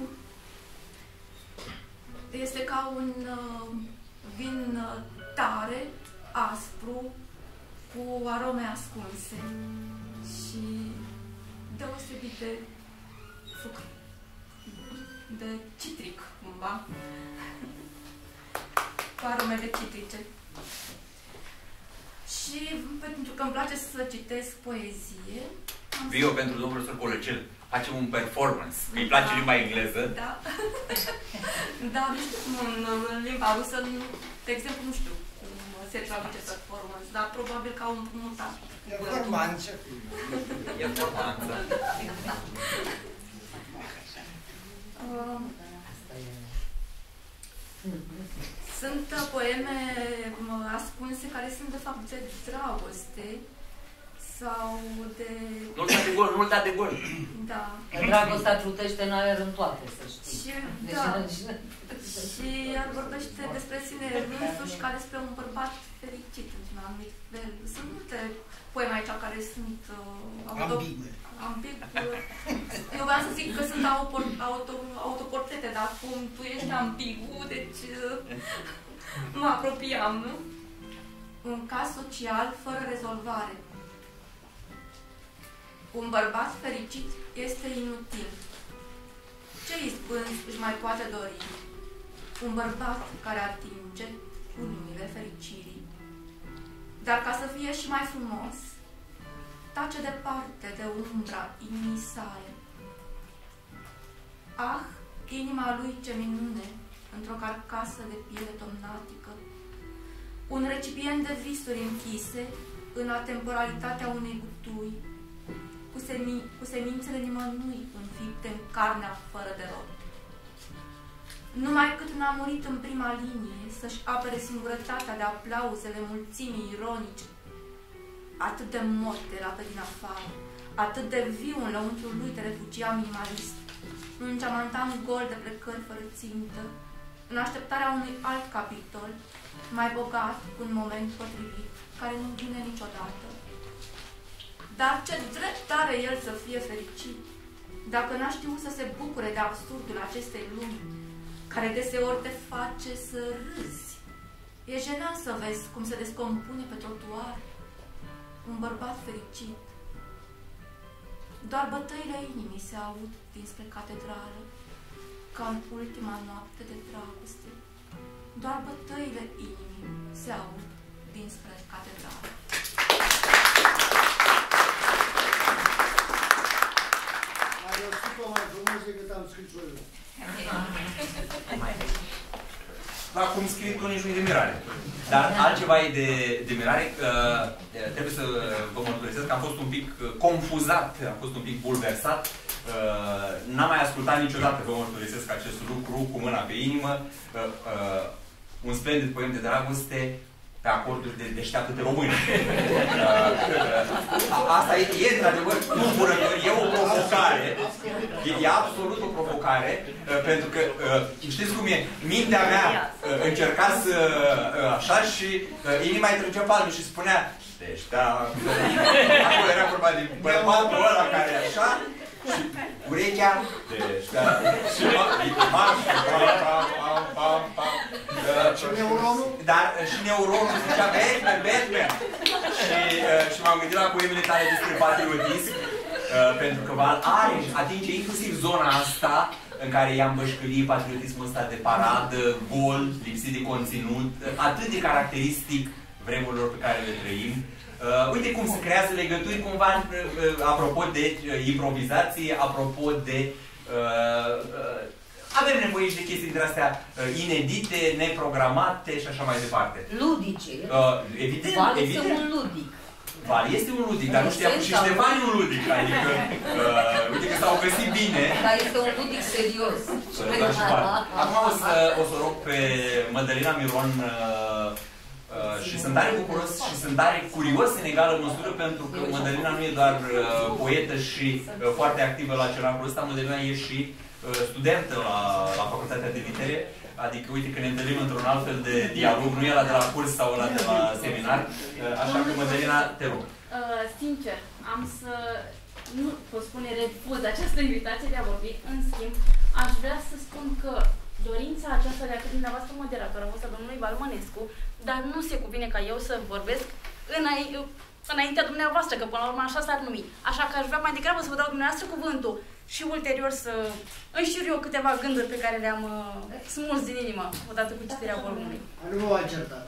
este ca un uh, vin tare, aspru, cu arome ascunse și deosebit de fruct, de citric, cumva. Cu arome de citrice. Și pentru că îmi place să citesc poezie... Vio pentru domnul profesor Polăcel. Facem un performance. Că îi place da, limba engleză. Da. Da, nu știu cum în, în limba rusă, de exemplu, nu știu cum se traduce performance, dar probabil ca un mutat. Performanță. E performanță. Uh, Sunt poeme ascunse care sunt de fapt de dragoste sau de... Nu-l da de gol, nu-l da de gol. Da. Dragostea trutește în aer în toate, să știi. Și, deci, da. deci... Și el vorbește despre sine însuși ca despre un bărbat fericit, într-un anumit fel. Sunt multe poeme aici care sunt... Uh, ambigue. Ambigue. Eu vreau să zic că sunt auto, auto, autoportrete, dar cum tu ești ambigu, deci uh, mă apropiam, nu? Un caz social fără rezolvare. Un bărbat fericit este inutil. Ce izbânzi își mai poate dori? Un bărbat care atinge culmile fericirii. Dar ca să fie și mai frumos, tace departe de umbra inimii sale. Ah, inima lui ce minune, într-o carcasă de piele domnatică. Un recipient de visuri închise în atemporalitatea unei gutui, cu, semi cu semințele nimănui înfipte în carnea fără de rod. Numai cât n-a murit în prima linie să-și apere singurătatea de aplauzele mulțimii ironice, atât de mort era pe din afară, atât de viu în lăuntrul lui de refugiat minimalist, un geamantan gol de plecări fără țintă, în așteptarea unui alt capitol, mai bogat, cu un moment potrivit, care nu vine niciodată. Dar ce drept are el să fie fericit, dacă n-a știut să se bucure de absurdul acestei lumi, care deseori te face să râzi. E jenant să vezi cum se descompune pe trotuar un bărbat fericit. Doar bătăile inimii se aud dinspre catedrală, ca în ultima noapte de dragoste. Doar bătăile inimii se aud dinspre catedrală. Ai răspus-o mai frumos decât am scris-o eu. La cum scrii tu, nici nu e de mirare. Dar altceva e de, de mirare, că trebuie să vă mărturisesc că am fost un pic confuzat, am fost un pic bulversat. N-am mai ascultat niciodată, vă mărturisesc acest lucru cu mâna pe inimă. Un splendid poem de dragoste pe acorduri de deșteaptă-te română. Asta e, e într-adevăr tulburător, e o provocare, e, e absolut o provocare, pentru că, știți cum e, mintea mea încerca să, așa, și inima îi trăgea palme și spunea, deșteaptă, acolo era vorba de bărbatul ăla care așa, și urechea, deșteaptă, și marș, pam, pam, pam, pam, și neuronul? Dar și neuronul zicea, Batman, Batman. și, uh, și m-am gândit la poemele tale despre patriotism, uh, pentru că Val are, atinge inclusiv zona asta în care i-am bășcălit patriotismul ăsta de paradă, gol, lipsit de conținut, atât de caracteristic vremurilor pe care le trăim. Uh, uite cum se creează legături, cumva, uh, apropo de uh, improvizație, apropo de... Uh, uh, avem nevoie și de chestii dintre astea uh, inedite, neprogramate și așa mai departe. Ludice. Uh, evident, Val evident. este un ludic. Val este un ludic, dar nu știam și Ștefan e un ludic. Adică, uh, uite că s-au găsit bine. Dar este un ludic serios. Acum o să, o să rog pe Mădălina Miron uh, uh, și sunt tare bucuros și sunt tare curios în egală măsură, pentru că Mădălina nu e doar uh, poetă și uh, foarte activă la cercul ăsta, Mădălina e și uh, studentă la, la Facultatea de Litere. Adică, uite, că ne întâlnim într-un alt fel de dialog, nu e la de la curs sau la de la seminar. Așa că, Mădălina, te rog. Uh, sincer, am să nu pot spune refuz această invitație de a vorbi. În schimb, aș vrea să spun că dorința aceasta de a fi dumneavoastră moderator a fost a domnului Balmănescu, dar nu se cuvine ca eu să vorbesc înainte, înaintea dumneavoastră, că până la urmă așa s-ar numi. Așa că aș vrea mai degrabă să vă dau dumneavoastră cuvântul și ulterior să înșir eu câteva gânduri pe care le-am uh, smuls din inimă odată cu citirea volumului. Nu vă mai certați.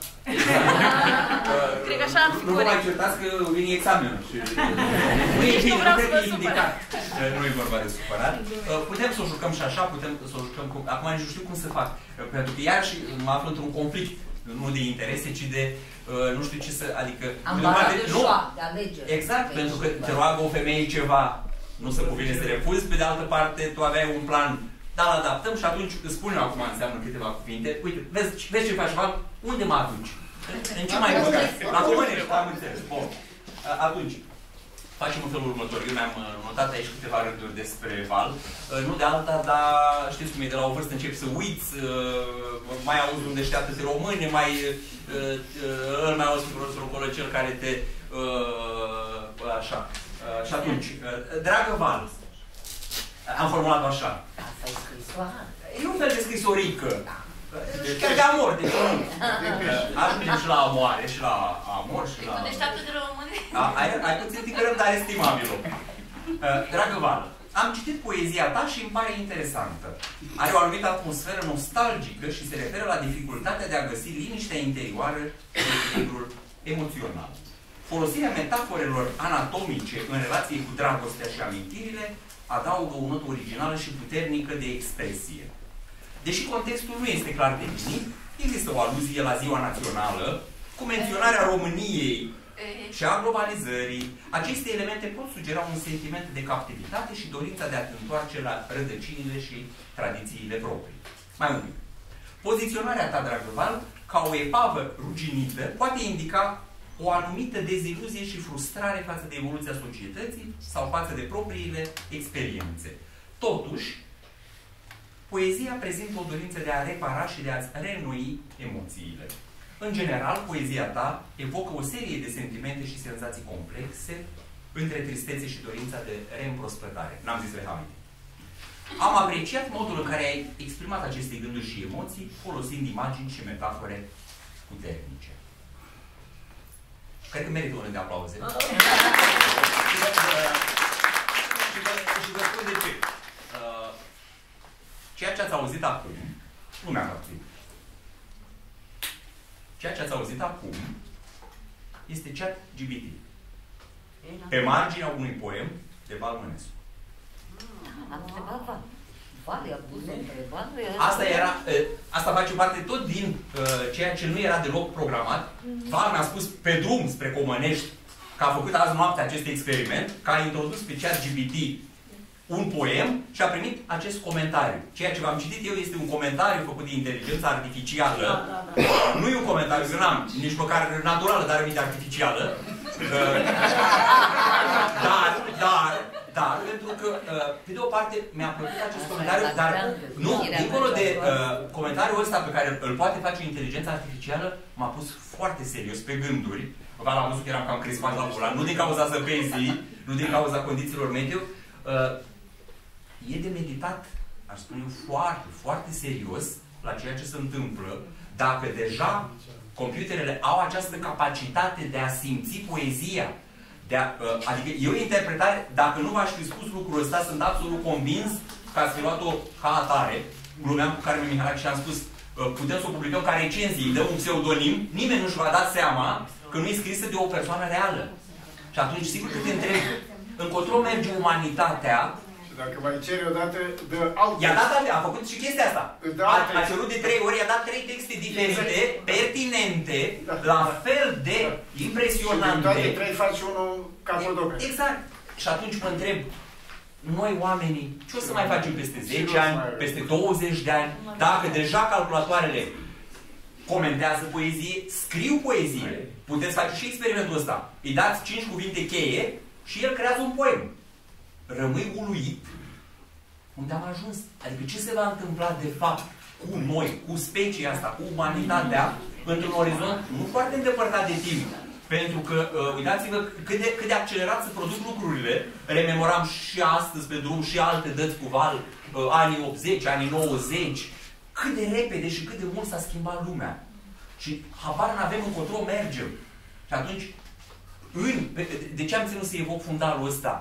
Cred că așa ar fi Nu vă mai certați că vine examenul și... Nu e bine, nu cred că e indicat. Nu e vorba de supărat. Putem să o jucăm și așa, putem să o jucăm cu... Acum nici nu știu cum să fac. Pentru că iarăși mă aflu într-un conflict, nu de interese, ci de... nu știu ce să... Adică... Ambarat de șoa, de alegeri. Exact, pentru că te roagă o femeie ceva, nu se cuvine să refuzi, pe de altă parte tu aveai un plan, da-l adaptăm și atunci îți spunem acum înseamnă câteva cuvinte. Uite, vezi, vezi ce faci, Val? Unde mă aduci? În ce mai băgați? La Comănești, am înțeles. Bun. Atunci, facem în felul următor. Eu mi-am notat aici câteva rânduri despre Val. Nu de alta, dar știți cum e, de la o vârstă începi să uiți, mai auzi unde șteaptă-te române, mai îl mai auzi pe acolo cel care te... așa. Și atunci, dragă Val, am formulat așa. Asta e scrisoare. E un fel de scrisorică. Chiar de amor, de nu. Ajungem și la amoare, și la amor, și la... Deci atât de române. Ai puțin tică răbdare, estimabilă. Dragă Val, am citit poezia ta și îmi pare interesantă. Are o anumită atmosferă nostalgică și se referă la dificultatea de a găsi liniștea interioară și echilibrul emoțional. Folosirea metaforelor anatomice în relație cu dragostea și amintirile adaugă o notă originală și puternică de expresie. Deși contextul nu este clar definit, există o aluzie la Ziua Națională, cu menționarea României și a globalizării. Aceste elemente pot sugera un sentiment de captivitate și dorința de a te întoarce la rădăcinile și tradițiile proprii. Mai mult, poziționarea ta, dragă Val, ca o epavă ruginită, poate indica o anumită deziluzie și frustrare față de evoluția societății sau față de propriile experiențe. Totuși, poezia prezintă o dorință de a repara și de a-ți reînnoi emoțiile. În general, poezia ta evocă o serie de sentimente și senzații complexe între tristețe și dorința de reîmprospătare. N-am zis rehamite. Am apreciat modul în care ai exprimat aceste gânduri și emoții folosind imagini și metafore puternice. Cred că merită unul de aplauze. și, vă, și, vă, și vă spun de ce. Uh, ceea ce ați auzit acum, nu mi-am dat timp. Ceea ce ați auzit acum este Chat G P T. Pe marginea unui poem de Balmănescu. Am întrebat Val. Val i-a pus o întrebare. Asta era, asta face parte tot din uh, ceea ce nu era deloc programat. Val mi-a spus pe drum spre Comănești că a făcut azi noapte acest experiment, că a introdus pe Chat G P T un poem și a primit acest comentariu. Ceea ce v-am citit eu este un comentariu făcut de inteligență artificială. Da, da, da. Nu e un comentariu, că n-am nici măcar naturală, dar aminte artificială. dar, dar, dar, pentru că, pe de o parte, mi-a plăcut acest comentariu, dar nu, dincolo de uh, comentariul ăsta pe care îl poate face inteligența artificială, m-a pus foarte serios pe gânduri. V-am am văzut că eram cam crispat la volan, nu din cauza zăpezii, nu din cauza condițiilor meteo. Uh, e de meditat, aș spune eu, foarte, foarte serios la ceea ce se întâmplă Dacă deja computerele au această capacitate de a simți poezia, de a, adică e o interpretare, dacă nu v-aș fi spus lucrul ăsta, sunt absolut convins că ați fi luat-o ca atare. Glumeam cu Carmen Mihalac și am spus, putem să o publicăm ca recenzie, îi dăm un pseudonim, nimeni nu-și va da seama că nu e scrisă de o persoană reală. Și atunci, sigur că te întreb, încotro merge umanitatea. Și dacă mai ceri odată, dă alte. I-a dat, a făcut și chestia asta. A, a cerut de trei ori, i-a dat trei texte diferite, pertinente, da. La fel de da. Impresionante. Și din toate trei faci unul capodoperă. Exact. Și atunci mă întreb, noi oamenii, ce o să mai facem peste zece ani, peste douăzeci de ani, dacă deja calculatoarele comentează poezie, scriu poezie. Puteți face și experimentul ăsta. Îi dați cinci cuvinte cheie și el creează un poem. Rămâi uluit unde am ajuns. Adică ce se va întâmpla de fapt cu noi, cu specia asta, cu umanitatea, într-un orizont nu foarte îndepărtat de timp. Pentru că, uh, uitați-vă cât de, cât de accelerat se produc lucrurile. Rememoram și astăzi pe drum și alte dăți cu val, uh, anii optzeci, anii nouăzeci. Cât de repede și cât de mult s-a schimbat lumea. Și habar n-avem încotro mergem. Și atunci, în, de ce am ținut să evoc fundalul ăsta?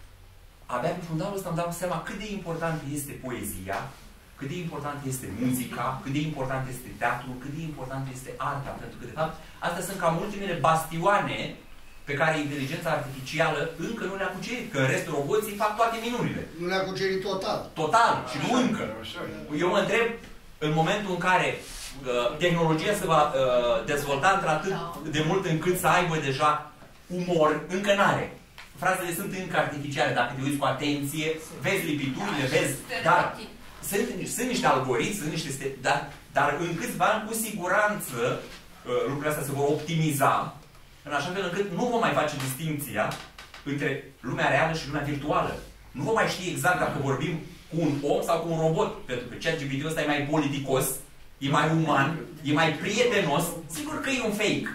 Abia pe fundalul ăsta îmi dau seama cât de important este poezia, cât de important este muzica, cât de important este teatrul, cât de important este arta. Pentru că, de fapt, astea sunt cam ultimele bastione pe care inteligența artificială încă nu le-a cucerit. Că în rest roboții fac toate minunile. Nu le-a cucerit total. Total. Și nu încă. Eu mă întreb, în momentul în care uh, tehnologia se va uh, dezvolta într-atât de mult încât să aibă deja umor, încă n-are. Frazele sunt încă artificiale. Dacă te uiți cu atenție, vezi lipiturile, vezi, dar sunt, sunt niște algoritmi, sunt niște, dar, dar în câțiva ani, cu siguranță, uh, lucrurile astea se vor optimiza, în așa fel încât nu vom mai face distinția între lumea reală și lumea virtuală. Nu vom mai ști exact dacă vorbim cu un om sau cu un robot. Pentru că ChatGPT-ul ăsta e mai politicos, e mai uman, e mai prietenos. Sigur că e un fake.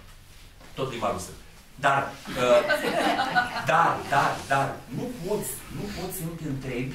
Tot limba rusă. Dar, uh, dar, dar, dar, nu poți, nu poți să nu te întrebi,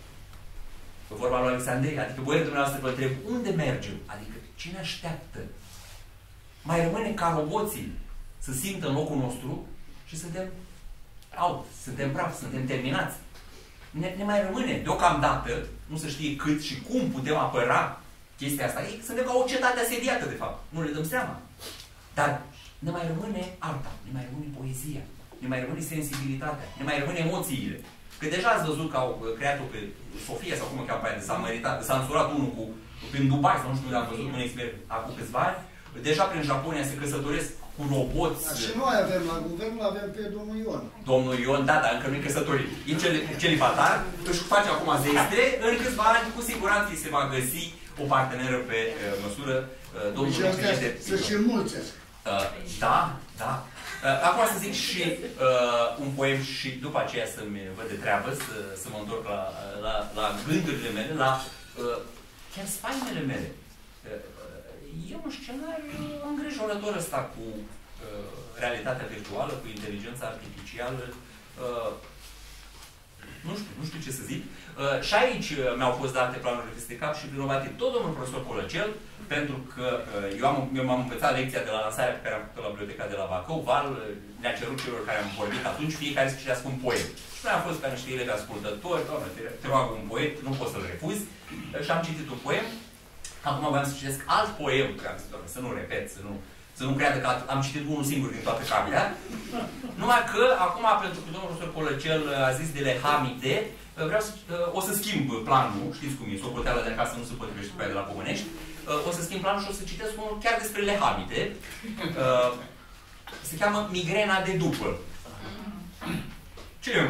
vorba lui Alexandrei, adică voi dumneavoastră vă întreb, unde mergem? Adică, ce ne așteaptă? Mai rămâne ca roboții să simtă în locul nostru și suntem out, suntem praf, suntem terminați. Ne, ne mai rămâne, deocamdată, nu se știe cât și cum putem apăra chestia asta. Ei, suntem ca o cetate asediată, de fapt. Nu le dăm seama. Dar ne mai rămâne arta, ne mai rămâne poezia, ne mai rămâne sensibilitatea, ne mai rămâne emoțiile. Că deja ați văzut că au creat-o pe Sofia, sau cum o cheamă pe aia, s-a meritat, s-a însurat unul cu, prin Dubai, sau nu știu unde am văzut un expert acum câțiva ani. Deja prin Japonia se căsătoresc cu roboți. Și noi avem la guvern, avem pe domnul Ion. Domnul Ion, da, dar încă nu e căsătorit. E celibatar, își face acum zestre, în câțiva ani, cu siguranță, se va găsi o parteneră pe uh, măsură. Uh, domnul deci să-și înmulțesc. Uh, da, da. Uh, acum să zic și uh, un poem și după aceea să-mi văd de treabă, să, să mă întorc la, la, la gândurile mele, la uh, chiar spaimele mele. Uh, e un scenariu îngrijorător ăsta cu uh, realitatea virtuală, cu inteligența artificială. Uh, nu știu, nu știu ce să zic. Uh, și aici uh, mi-au fost date planurile peste cap și vinovate tot domnul profesor Colăcel, pentru că uh, eu, am, eu m-am învățat lecția de la lansarea pe care am făcut-o la biblioteca de la Bacău. Val uh, ne-a cerut celor care am vorbit atunci, fiecare să citească un poem. Și noi am fost ca niște elevi ascultători, doamne, te, te rog un poet, nu poți să-l refuzi. Uh, și am citit un poem. Acum vreau să citesc alt poem, că am zis, doamne, să nu repet, să nu, să nu creadă că am citit unul singur din toată cartea. Numai că, acum, pentru că domnul profesor Colăcel a zis de lehamite, vreau să, o să schimb planul, știți cum e, socoteala de acasă nu se potrivește cu aia de la Pomănești, o să schimb planul și o să citesc unul chiar despre lehamite. Se cheamă Migrena de după. Ce e?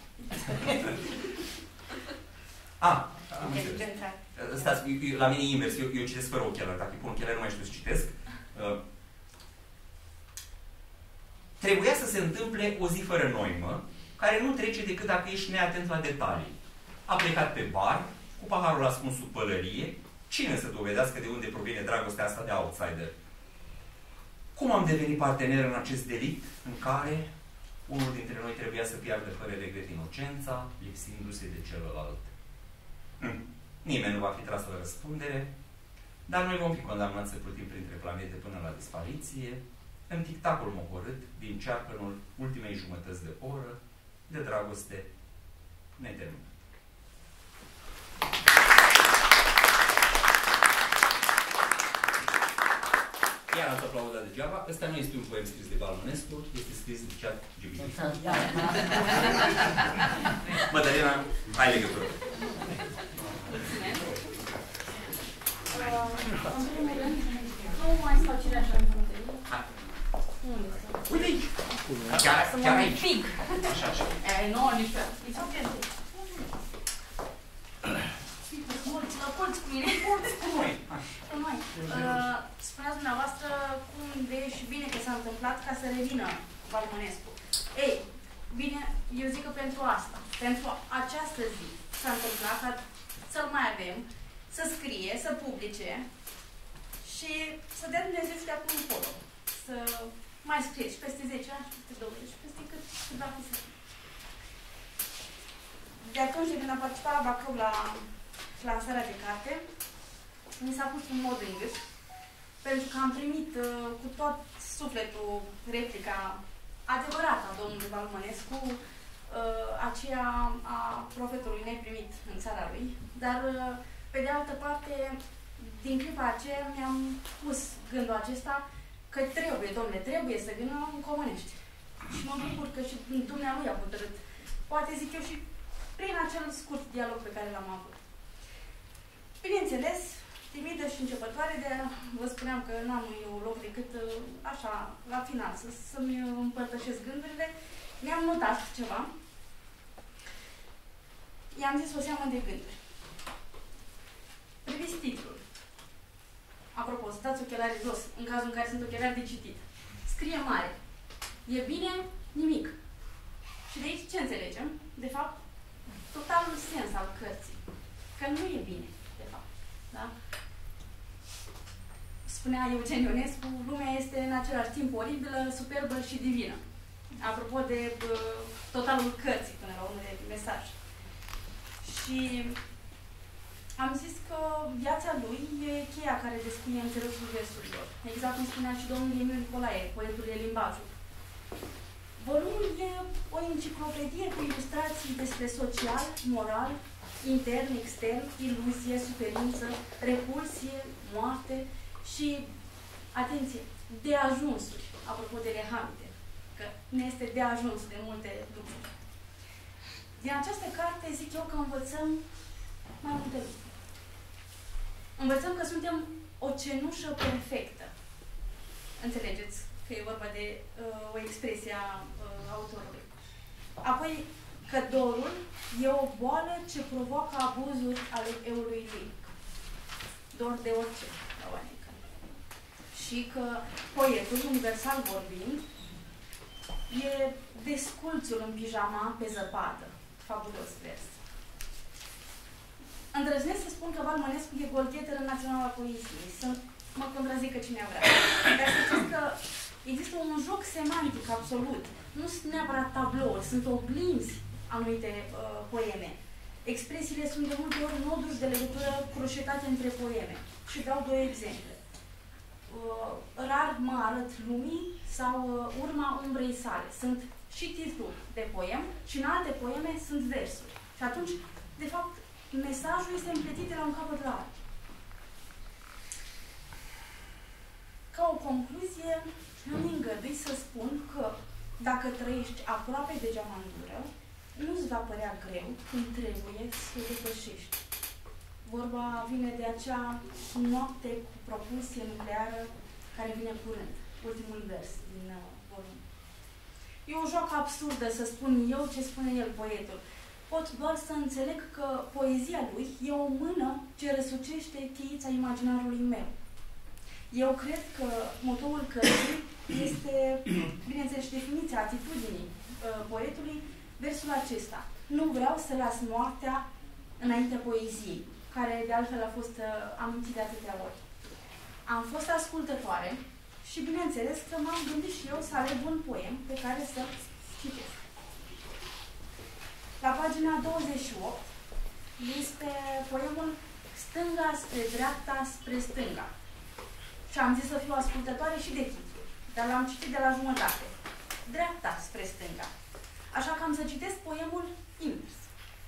Ah, am înțeles. Stați, eu, la mine e invers, eu, eu citesc fără ochelari. Dacă îi pun ochelari, nu mai știu să citesc. Uh, trebuia să se întâmple o zi fără noimă, care nu trece decât dacă ești neatent la detalii. A plecat pe bar, cu paharul ascuns sub pălărie. Cine să dovedească de unde provine dragostea asta de outsider? Cum am devenit partener în acest delict în care unul dintre noi trebuia să piardă fără regret inocența, lipsindu-se de celălalt? Hm. Nimeni nu va fi tras la răspundere. Dar noi vom fi condamnați să plutim printre planete până la dispariție, în tic-tacul mohorât din cearcănul ultimei jumătăți de oră de dragoste neterminată. Iar ați aplaudat degeaba. Ăsta nu este un poem scris de Balmănescu, este scris de Chat G P T. Mădălina, ai legătură. Mulțumesc. În primul rând, nu mai stau cireașa în frunte. Unde sunt? Uite aici! Chiar, chiar aici! Pig! Așa, așa. E, nu, nici pe asta. It's okay. Mulți, la colți cu mine. Mulți cu noi. Cu noi. Uh, spuneați dumneavoastră cum de și bine că s-a întâmplat ca să revină Balmănescu. Ei, bine, eu zic că pentru asta, pentru această zi s-a întâmplat ca să-l mai avem, să scrie, să publice și să dea Dumnezeu și de acum încolo. Să mai scrie și peste zece ani, și peste douăzeci, și peste cât, cât va fi să fie. De atunci când am participat la Bacău la lansarea de carte, mi s-a pus un mod în gât, pentru că am primit uh, cu tot sufletul replica adevărată a domnului Balmănescu, uh, aceea a profetului neprimit în țara lui, dar uh, pe de altă parte, din clipa aceea mi-am pus gândul acesta că trebuie, domnule, trebuie să vină în Comănești. Și mă bucur că și dumnealui a hotărât. Poate zic eu și prin acel scurt dialog pe care l-am avut. Bineînțeles, timidă și începătoare, de vă spuneam că n-am eu loc decât așa, la final, să, să-mi împărtășesc gândurile. Mi-am notat ceva. I-am zis o seamă de gânduri. Priviți titlul. Apropo, să dați ochelari jos, în cazul în care sunt ochelari de citit. Scrie mare. E bine, nimic. Și de aici ce înțelegem? De fapt, totalul sens al cărții. Că nu e bine, de fapt. Da? Spunea Eugen Ionescu, lumea este în același timp oribilă, superbă și divină. Apropo de bă, totalul cărții, până la urmă, de mesaj. Și am zis că viața lui e cheia care descrie înțelesul versurilor. Exact cum spunea și domnul Emil Nicolae, poetul e limbajul. Volumul e o enciclopedie cu ilustrații despre social, moral, intern, extern, iluzie, suferință, repulsie, moarte și, atenție, de ajunsuri, apropo de Rehamite, că ne este de ajuns de multe lucruri. Din această carte zic eu că învățăm mai multe lucruri. Învățăm că suntem o cenușă perfectă. Înțelegeți că e vorba de uh, o expresie a uh, autorului. Apoi, că dorul e o boală ce provoacă abuzuri ale eului lui. Dor de orice, la oanică. Și că poetul, universal vorbind, e desculțul în pijama pe zăpadă. Fabulos vers. Îndrăznesc să spun că Balmănescu e golgheterul național al poeziei. Să mă contrazică cine vrea. Dar să știți că există un joc semantic absolut. Nu sunt neapărat tablouri, sunt oglinzi anumite uh, poeme. Expresiile sunt de multe ori noduri de legătură croșetate între poeme. Și dau două exemple. Uh, rar mă arăt lumii sau uh, urma umbrei sale. Sunt și titlul de poem și în alte poeme sunt versuri. Și atunci, de fapt, mesajul este împletit de la un capăt la altul. Ca o concluzie, îmi îngădui să spun că dacă trăiești aproape de geamandură, nu-ți va părea greu când trebuie să o depășești. Vorba vine de acea noapte cu propulsie nucleară care vine curând. Ultimul vers din uh, volum. E o joacă absurdă să spun eu ce spune el, poetul. Pot doar să înțeleg că poezia lui e o mână ce răsucește cheița imaginarului meu. Eu cred că motoul cărții este, bineînțeles, definiția atitudinii uh, poetului, versul acesta. Nu vreau să las moartea înaintea poeziei, care de altfel a fost uh, amintit de atâtea ori. Am fost ascultătoare și bineînțeles că m-am gândit și eu să aleg un poem pe care să citesc. La pagina douăzeci și opt este poemul stânga spre dreapta spre stânga. Și am zis să fiu ascultătoare și de titluri, dar l-am citit de la jumătate. Dreapta spre stânga. Așa că am să citesc poemul invers.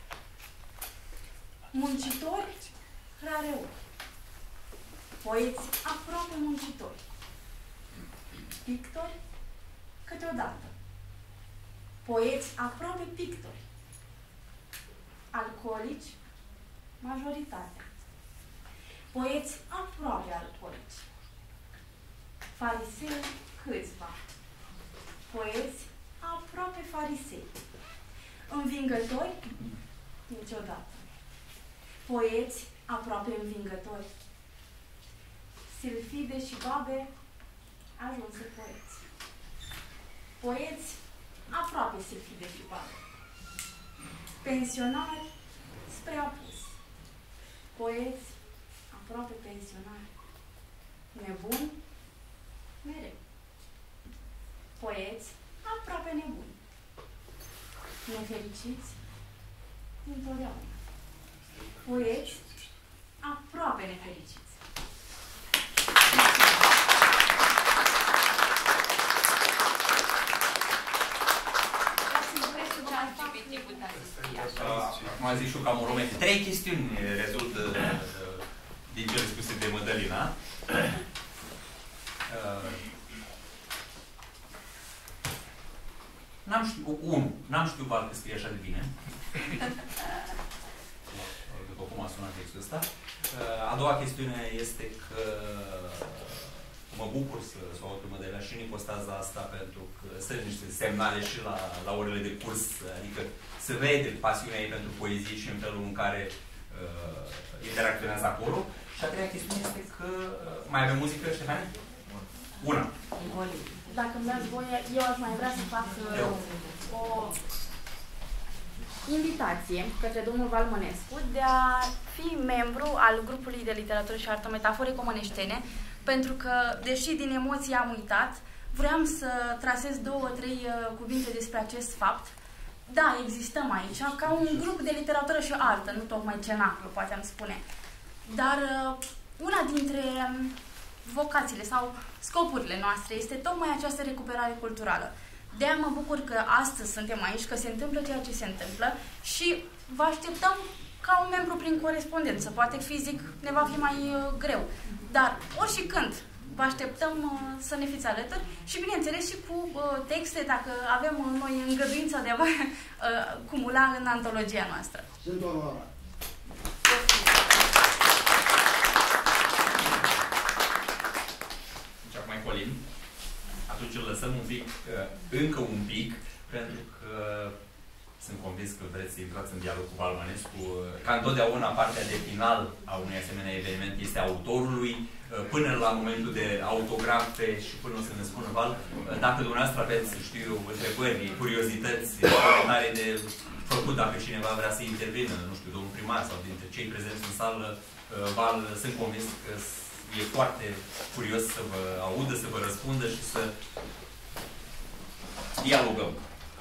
Muncitori rareori. Poeți aproape muncitori. Pictori câteodată. Poeți aproape pictori. Alcoolici majoritatea. Poeți aproape alcoolici. Farisei câțiva. Poeți aproape farisei. Învingători niciodată. Poeți aproape învingători. Silfide și babe ajunse poeți. Poeți aproape silfide și babe. Pensionari spre apus. Poeți aproape pensionari. Nebuni mereu. Poeți aproape nebuni. Nefericiți întotdeauna. Poeți aproape nefericiți. Acum zic și eu cam un roman. Trei chestiuni rezultă din cele spuse de Mădălina. N-am știut, unu, n-am știut Val că scrie așa de bine. După cum a sunat textul ăsta. A doua chestiune este că mă bucur să, să o aud pe Mădălina și în ipostaza asta, pentru că sunt niște semnale și la, la orele de curs, adică se vede pasiunea ei pentru poezie și în felul în care uh, interacționează acolo. Și a treia chestiune este că uh, mai avem muzică, Ștefan? Una. Dacă îmi dați voie, eu aș mai vrea să fac uh, o invitație către domnul Valmănescu de a fi membru al grupului de literatură și artă metaforică măneștene, pentru că, deși din emoții am uitat, vreau să trasez două, trei uh, cuvinte despre acest fapt. Da, existăm aici, ca un grup de literatură și artă, nu tocmai cenaclu, poate am spune. Dar uh, una dintre um, vocațiile sau scopurile noastre este tocmai această recuperare culturală. De-aia mă bucur că astăzi suntem aici, că se întâmplă ceea ce se întâmplă și vă așteptăm ca un membru prin corespondență. Poate fizic ne va fi mai uh, greu, dar ori și când vă așteptăm uh, să ne fiți alături și, bineînțeles, și cu uh, texte, dacă avem uh, noi îngăduința de a vă uh, cumula în antologia noastră. Sunt onorat. Deci acum e Colin. Atunci îl lăsăm un pic, uh, încă un pic, pentru că sunt convins că vreți să intrați în dialog cu Valmănescu. Ca întotdeauna, partea de final a unui asemenea eveniment este autorului, până la momentul de autografe și până o să ne spună Val. Dacă dumneavoastră aveți, știu eu, întrebări, curiozități, comentarii de făcut, dacă cineva vrea să intervină, nu știu, domnul primar sau dintre cei prezenți în sală, Val, sunt convins că e foarte curios să vă audă, să vă răspundă și să dialogăm.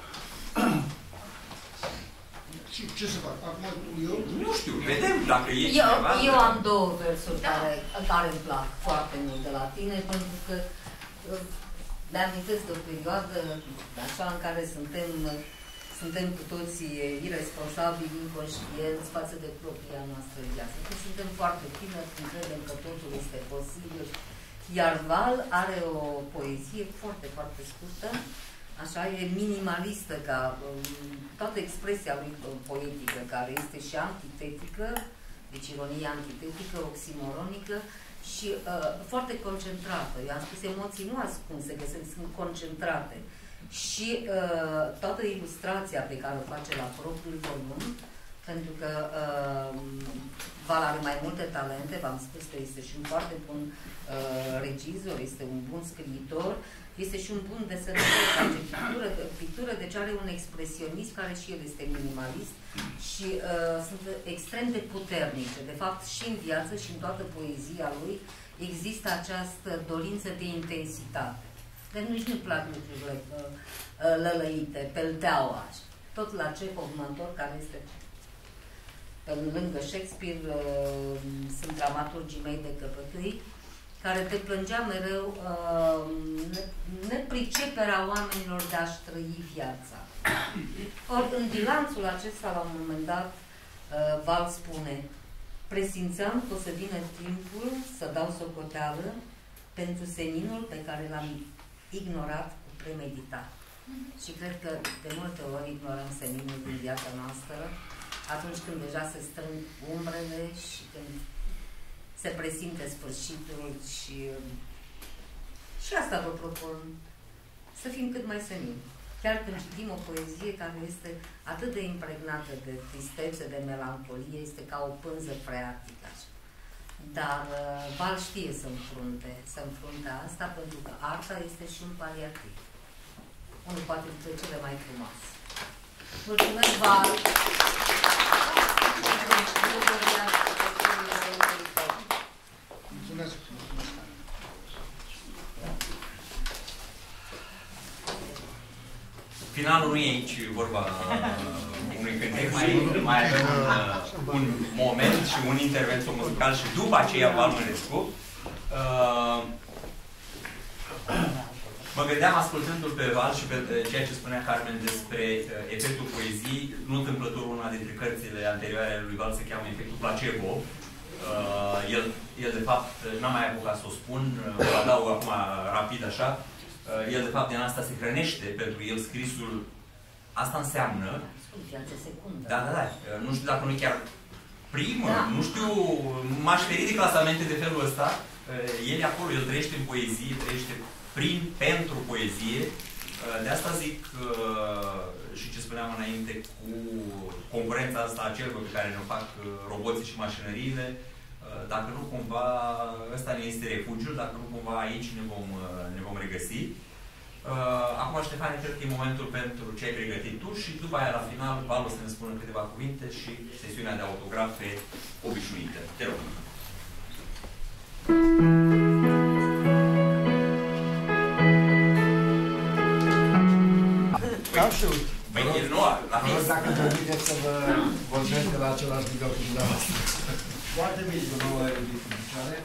Și ce să fac? Acum eu? Nu știu, vedem dacă e eu, cineva. Eu am două versuri da. care, care îmi plac foarte mult de la tine, pentru că le amintesc de o perioadă așa în care suntem, suntem cu toții irresponsabili, inconștienți față de propria noastră viață. Că suntem foarte tineri, când credem că totul este posibil. Iar Val are o poezie foarte, foarte scurtă, așa, e minimalistă ca um, toată expresia lui poetică, care este și antitetică, deci ironia antitetică, oximoronică și uh, foarte concentrată. Eu am spus emoții nu ascunse, că sunt concentrate. Și uh, toată ilustrația pe care o face la propriul volum, pentru că uh, Val are mai multe talente, v-am spus că este și un foarte bun uh, regizor, este un bun scriitor, este și un bun desenător, face pictură, pictură, deci are un expresionism care și el este minimalist și uh, sunt extrem de puternice. De fapt, și în viață și în toată poezia lui există această dorință de intensitate. Deci nici nu-mi plac lucrurile uh, lălăite, pelteaua, tot la Cehov mă întorc, care este pe lângă Shakespeare, uh, sunt dramaturgii mei de căpătâi, care te plângea mereu uh, nepriceperea oamenilor de a-și trăi viața. Ori în bilanțul acesta, la un moment dat, uh, Val spune: presimțeam că o să vină timpul să dau socoteală pentru seninul pe care l-am ignorat cu premeditat. Și cred că de multe ori ignorăm seninul din viața noastră atunci când deja se strâng umbrele și când se presimte sfârșitul și, și asta vă propun, să fim cât mai senini. Chiar când citim o poezie care este atât de impregnată de tristețe, de melancolie, este ca o pânză freatică. Dar uh, Val știe să înfrunte, să înfrunte asta, pentru că arta este și un paliativ. Unul poate dintre cele mai frumoase. Mulțumesc, Val! Mulțumesc! Finalul nu e aici vorba unui cântec, mai, mai avem un, un moment și un intervenție muzical și după aceea Val Mănescu. Uh, mă gândeam, ascultându-l pe Val și pe ceea ce spunea Carmen despre uh, efectul poeziei, nu întâmplător una dintre cărțile anterioare ale lui Val se cheamă Efectul Placebo. Uh, el, el, de fapt, n-am mai apucat să o spun, uh, o adaug acum rapid așa. Uh, el, de fapt, din asta se hrănește, pentru el scrisul, asta înseamnă... Da, da, da. Uh, nu știu dacă nu chiar primă, da. Nu știu, m-aș feri de clasamente de felul ăsta. Uh, el e acolo, el trăiește în poezie, trăiește prin, pentru poezie. Uh, de asta zic, uh, și ce spuneam înainte, cu concurența asta a celor pe care ne fac uh, roboții și mașinăriile, uh, dacă nu cumva, ăsta ne este refugiul, dacă nu cumva aici ne vom, uh, ne vom regăsi. Uh, acum, Ștefane, cred că e momentul pentru ce ai pregătit tu și după aia, la final, Val o să ne spună câteva cuvinte și sesiunea de autografe obișnuită. Te rog! Păi, păi e noua, la fix. Dacă îmi permiteți să vă vorbesc de la același video cu dumneavoastră. Foarte bine, nouă edificare.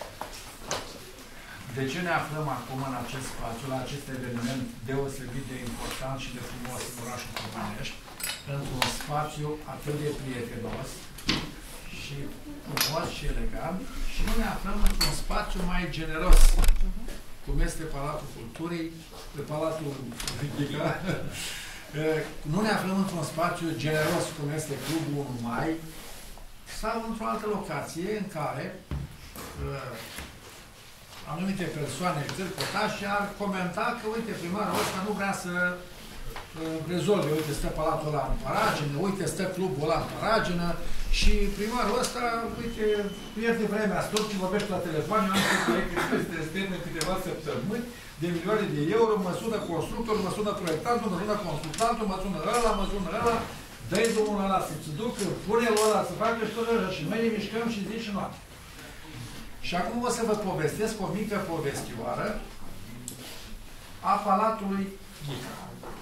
De ce ne aflăm acum în acest spațiu, la acest eveniment deosebit de important și de frumos în orașul Comănești, într-un spațiu atât de prietenos și frumos și elegant, și nu ne aflăm într-un spațiu mai generos, cum este Palatul Culturii, Palatul Ridica. Nu ne aflăm într-un spațiu generos, cum este Clubul unu mai, sau într-o altă locație în care uh, anumite persoane târcotașe ar comenta că, uite, primarul ăsta nu vrea să uh, rezolve, uite, stă palatul ăla în paragină, uite, stă clubul ăla în paragină și primarul ăsta, uite, pierde vremea, stop și vorbește la telefon, eu am spus că este în câteva săptămâni, de milioane de euro, mă sună constructorul, mă sună proiectantul, mă sună consultantul, mă sună ăla, mă sună ăla, dă-i domnul ăla să-ți ducă, pune-l ăla să facă și tot ăla și noi ne mișcăm și zi și noapte. Și acum o să vă povestesc o mică povestioară a Palatului Ghica.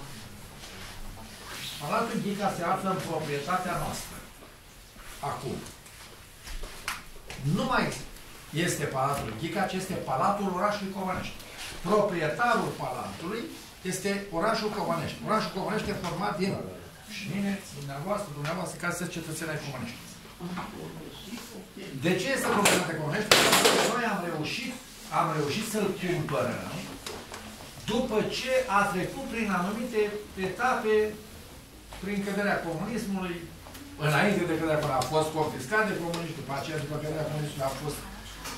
Palatul Ghica se află în proprietatea noastră. Acum. Nu mai este Palatul Ghica, ci este Palatul orașului Comănești. Proprietarul palatului este orașul Comănești. Orașul Comănești e format din și mine, dumneavoastră, dumneavoastră, ca să cetățeni ai Comănești. De ce este proprietatea Comănești? Pentru că noi am reușit, am reușit să-l cumpărăm după ce a trecut prin anumite etape, prin căderea comunismului, înainte de căderea comunismului a fost confiscat de comuniști, după aceea, după căderea comunismului a fost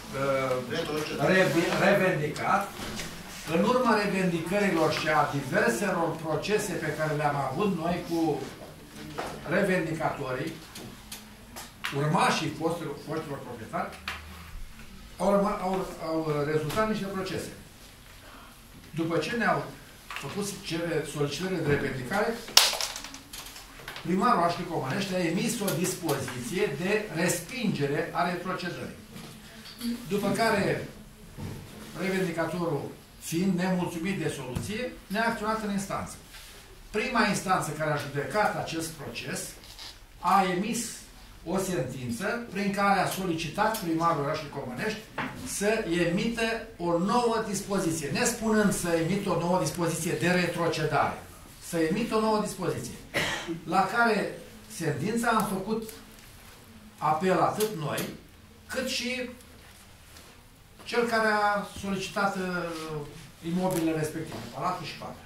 uh, revendicat. În urma revendicărilor și a diverselor procese pe care le-am avut noi cu revendicatorii, urmașii foștilor, foștilor proprietari, au, au, au rezultat niște procese. După ce ne-au făcut solicitările de revendicare, primarul orașului Comănești a emis o dispoziție de respingere a retrocedării. După care revendicatorul, fiind nemulțumit de soluție, ne-a acționat în instanță. Prima instanță care a judecat acest proces a emis o sentință prin care a solicitat primarul orașului Comănești să emită o nouă dispoziție, nespunând să emită o nouă dispoziție de retrocedare, să emită o nouă dispoziție, la care sentința am făcut apel atât noi, cât și cel care a solicitat uh, imobilele respective, Palatul și Patria.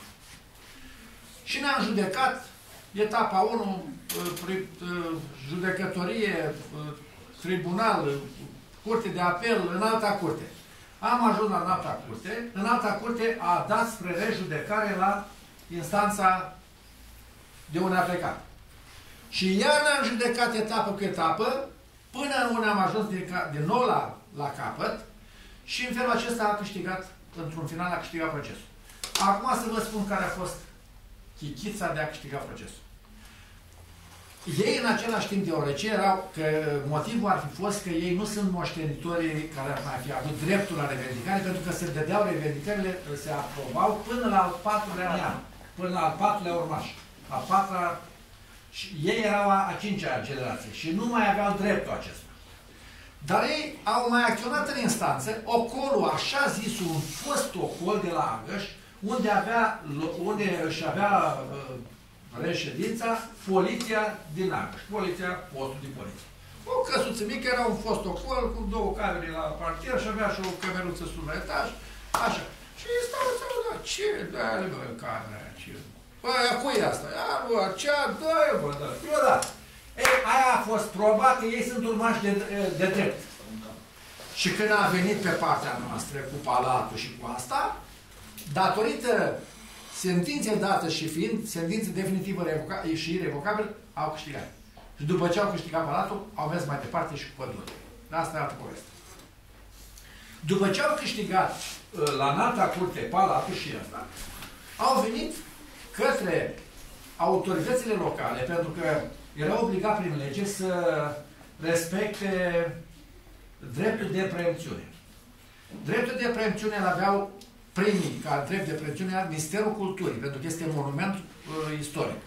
Și ne-am judecat etapa unu, uh, uh, judecătorie, uh, tribunal, uh, curte de apel, în alta curte. Am ajuns la în alta curte, în alta curte a dat spre rejudecare la instanța de unde a plecat. Și iar ne-am judecat etapă cu etapă, până unde am ajuns din, din nou la, la capăt și în felul acesta a câștigat, într-un final a câștigat procesul. Acum să vă spun care a fost chichița de a câștiga procesul. Ei în același timp, deoarece erau, că motivul ar fi fost că ei nu sunt moștenitorii care ar mai fi avut dreptul la revendicare, pentru că se dădeau revendicările, se aprobau până la al patrulea neam, până la al patrulea urmaș. A patra, și ei erau a, a cincea generație și nu mai aveau dreptul acesta. Dar ei au mai acționat în instanță, ocolul, așa zis, un fost ocol de la Agăș, unde, avea, unde își avea uh, reședința poliția din Agăș, poliția, postul de poliție. O căsuță mică, era un fost ocol cu două camere la parter și avea și o cameruță sub la etaj, așa. Și stau, stau, da, ce, da-le, bă, camera, ce? Băi, a cui asta? A, bă, cea, dă-i, bă, dă. Eu da. Ei, aia a fost proba că ei sunt urmași de, de drept. Și când a venit pe partea noastră cu palatul și cu asta, datorită sentinței dată și fiind sentință definitivă și irrevocabilă, au câștigat. Și după ce au câștigat palatul, au mers mai departe și cu pădure. Asta e altă poveste. După ce au câștigat la înalta curte palatul și asta, au venit către autoritățile locale, pentru că era obligat prin lege să respecte dreptul de preemțiune. Dreptul de preemțiune îl aveau primii, ca drept de preemțiune, Ministerul Culturii, pentru că este monument uh, istoric.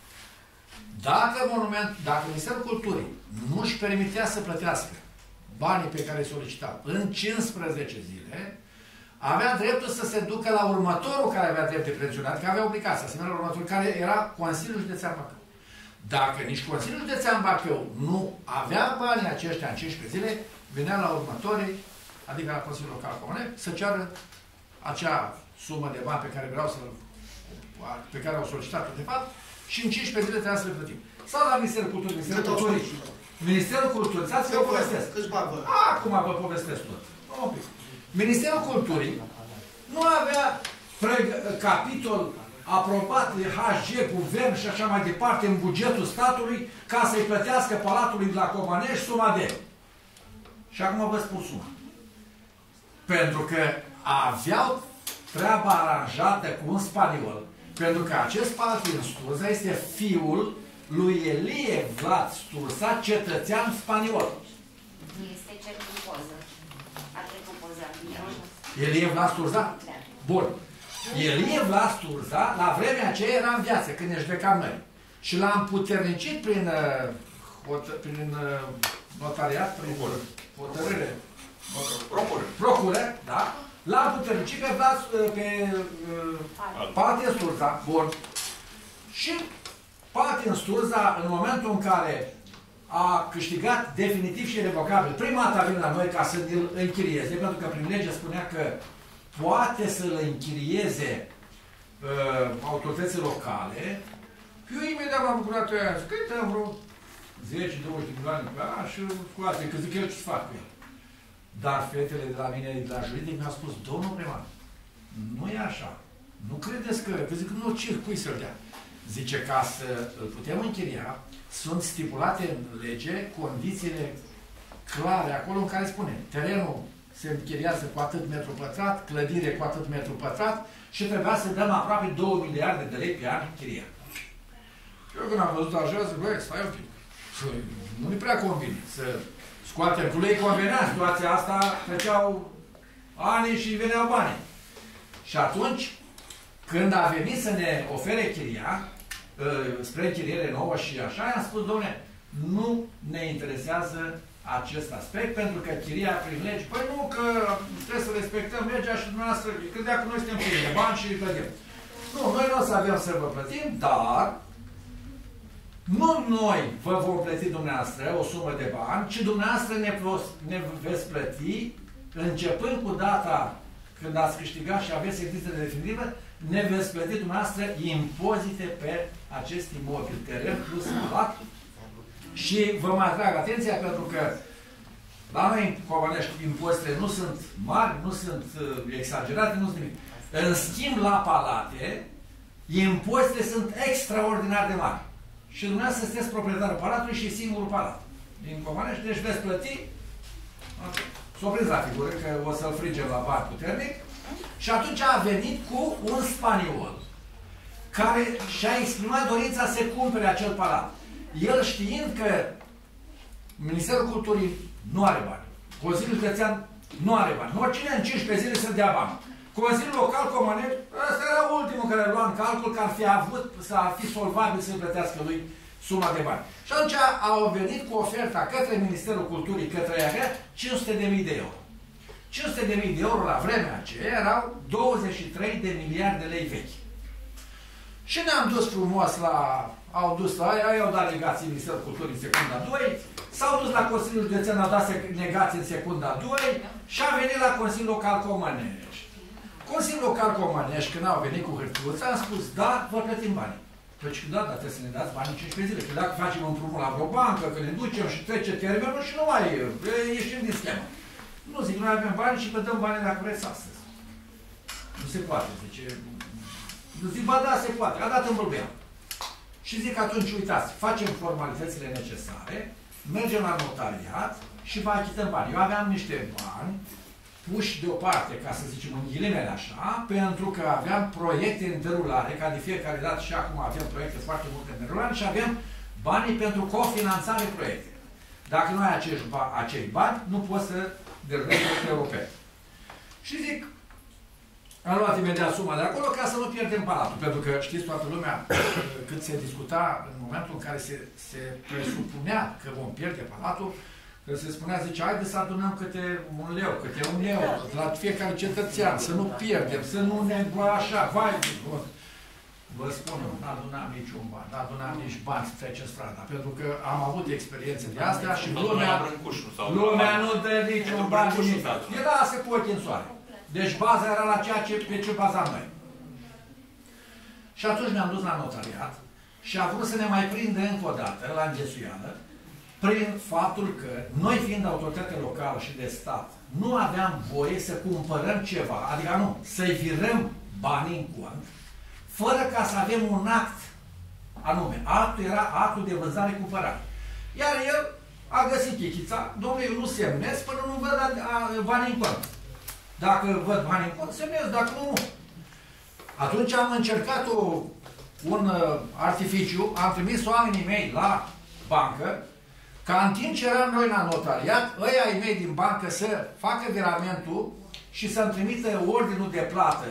Dacă, monument, dacă Ministerul Culturii nu își permitea să plătească banii pe care îi solicitau în cincisprezece zile, avea dreptul să se ducă la următorul care avea drept de preemțiune, adică avea obligația, asemenea următorul, care era Consiliul Județean Bacău. Dacă nici Consiliul Județean Bacău nu avea banii aceștia în cincisprezece zile, venea la următorii, adică la Consiliul Local Comune, să ceară acea sumă de bani pe care vreau să pe care au solicitat-o de fapt și în cincisprezece zile trebuia să le plătim. Sau la Ministerul Culturii, Ministerul Culturii. Ministerul Culturii, să vă povestesc. Acum vă povestesc tot. Un pic. Ministerul Culturii nu avea capitol aprobat de H G, guvern și așa mai departe în bugetul statului ca să-i plătească Palatului de la Comănești suma de. Și acum vă spun suma. Pentru că aveau treaba aranjată cu un spaniol, pentru că acest palat din Sturza este fiul lui Elie Vlad Sturza, cetățean spaniol. Este cel cu poză. A trecut poza. Elie Vlad Sturza? Bun. Elie Vlad Sturza, la vremea aceea era în viață, când ne judecam noi. Și l-am puternicit prin, prin notariat, prin hotărâre, procură, procură, da? L-am puternicit pe, pe Patin Sturza, bun. Și Patin Sturza, în momentul în care a câștigat definitiv și irrevocabil, prima dată a venit la noi ca să îl închirieze, pentru că prin lege spunea că poate să-l închirieze uh, autoritățile locale. Eu imediat m-am bucurat aia, zic, că dăm vreo zece douăzeci de milioane pe an și scoate, că zic eu ce-ți fac cu el. Dar fetele de la mine, de la juridic, mi-au spus, domnul primar, nu e așa. Nu credeți că, că zic, nu, ce, cui să-l dea? Zice, ca să îl putem închiria, sunt stipulate în lege condițiile clare, acolo în care spune, terenul se închiriază cu atât metru pătrat, clădire cu atât metru pătrat și trebuia să dăm aproape două miliarde de lei pe an închiria. Eu când am văzut așa, zic, băi, stai un pic. Nu mi prea convine să scoatem. Cu lui convenea situația asta, treceau ani și veneau bani. Și atunci, când a venit să ne ofere chiria, spre închiriere nouă și așa, i-am spus, dom'le, nu ne interesează acest aspect, pentru că chiria prin legi, păi nu, că trebuie să respectăm legea și dumneavoastră, credea că noi suntem plini de bani și îi plătim. Nu, noi nu o să avem să vă plătim, dar nu noi vă vom plăti dumneavoastră o sumă de bani, ci dumneavoastră ne, ne veți plăti, începând cu data când ați câștigat și aveți sentință definitivă, ne veți plăti dumneavoastră impozite pe acest imobil, teren plus palat. Și vă mai atrag atenția pentru că la noi în Covănești impozitele nu sunt mari, nu sunt uh, exagerate, nu sunt nimic. În schimb, la palate, impozitele sunt extraordinar de mari. Și dumneavoastră sunteți proprietarul palatului și singurul palat din Covănești, deci veți plăti. S-o prins la figură că o să-l frigem la bani puternic. Și atunci a venit cu un spaniol care și-a exprimat dorința să cumpere acel palat. El știind că Ministerul Culturii nu are bani, Consiliul Județean nu are bani, oricine în cincisprezece zile să dea bani. Consiliul Local Comănești, ăsta era ultimul care lua în calcul că ar fi avut, să ar fi solvabil să-i plătească lui suma de bani. Și atunci au venit cu oferta către Ministerul Culturii, către I A G cinci sute de mii de euro. cinci sute de mii de euro la vremea aceea erau douăzeci și trei de miliarde de lei vechi. Și ne-am dus frumos la... Au dus la aia, i-au dat negații în Ministerul Culturii în secunda doi, s-au dus la Consiliul Județean, au dat negații în secunda doi și a venit la Consiliul Local Comănești. Consiliul Local Comănești, când au venit cu hârtiuța, am spus, da, vă plătim banii. Deci, da, dar trebuie să ne dați bani în cincisprezece zile. Că dacă facem un împrumut la vreo bancă, că ne ducem și trece termenul și nu mai ieșim din schemă. Nu, zic, noi avem bani și vă dăm banii dacă vreți astăzi. Nu se poate, zice. Zic, ba da, se poate. A dat în bâlbea. Și zic, atunci, uitați, facem formalitățile necesare, mergem la notariat și vă achităm bani. Eu aveam niște bani puși deoparte, ca să zicem în ghilimele așa, pentru că aveam proiecte în derulare, ca de fiecare dată și acum avem proiecte foarte multe în derulare și avem banii pentru cofinanțare proiecte. Dacă nu ai acești ba acei bani, nu poți să derulezi proiecte europene. Și zic, am luat imediat suma de acolo ca să nu pierdem palatul, pentru că știți toată lumea cât se discuta în momentul în care se, se presupunea că vom pierde palatul, că se spunea, zice, haide să adunăm câte un leu, câte un leu, la fiecare cetățean, să nu pierdem, să nu ne așa, vai, vă spun, nu adunam niciun bani, nu adunam nici bani să trecem strada, pentru că am avut experiențe de astea și lumea, lumea nu dă niciun bani, era să cu ochii în soare. Deci baza era la ceea ce, pe ce bazam noi. Și atunci ne-am dus la notariat și a vrut să ne mai prindă încă o dată la înghesuială prin faptul că noi, fiind autoritate locală și de stat, nu aveam voie să cumpărăm ceva, adică nu, să-i virăm banii în cont, fără ca să avem un act anume. Actul era actul de vânzare-cumpărare. Iar el a găsit chichița, domnule, eu nu semnez până nu văd banii în cont. Dacă văd banii în cont, semnez, dacă nu, nu. Atunci am încercat o, un uh, artificiu, am trimis oamenii mei la bancă, ca în timp ce eram noi la notariat, ăia ai mei din bancă să facă viramentul și să-mi trimită ordinul de plată,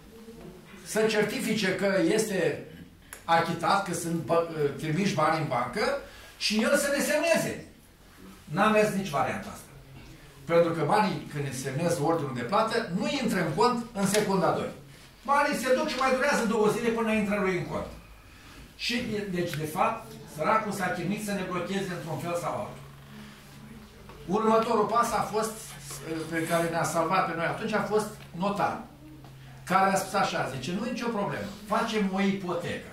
să certifice că este achitat, că sunt uh, trimiși bani în bancă și el să ne semneze. N-am mers nici varianta asta. Pentru că banii, când îți semnează ordinul de plată, nu intră în cont în secunda doi. Banii se duc și mai durează două zile până intră lui în cont. Și, deci, de fapt, săracul s-a chinuit să ne blocheze într-un fel sau altul. Următorul pas a fost, pe care ne-a salvat pe noi atunci, a fost notarul, care a spus așa, zice, nu e nicio problemă, facem o ipotecă.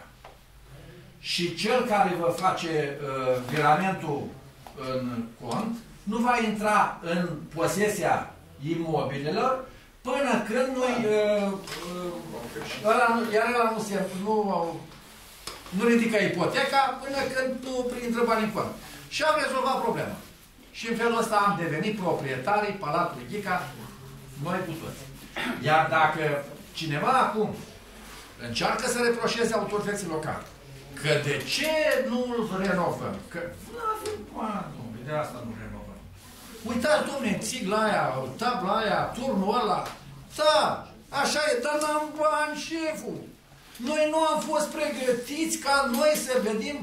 Și cel care vă face uh, viramentul în cont, nu va intra în posesia imobilelor până când noi, uh, uh, ăla, iar ăla nu, se, nu, nu ridică ipoteca până când nu intră bani în cont. Și am rezolvat problema. Și în felul ăsta am devenit proprietarii Palatului Ghica, noi cu toți. Iar dacă cineva acum încearcă să reproșeze autorității locale că de ce nu îl renovăm? Că nu avem bani, de asta nu renovăm. Uitați, dom'le, țigla aia, tabla aia, turnul ăla. Da, așa e, dar n-am bani, șeful. Noi nu am fost pregătiți ca noi să vedem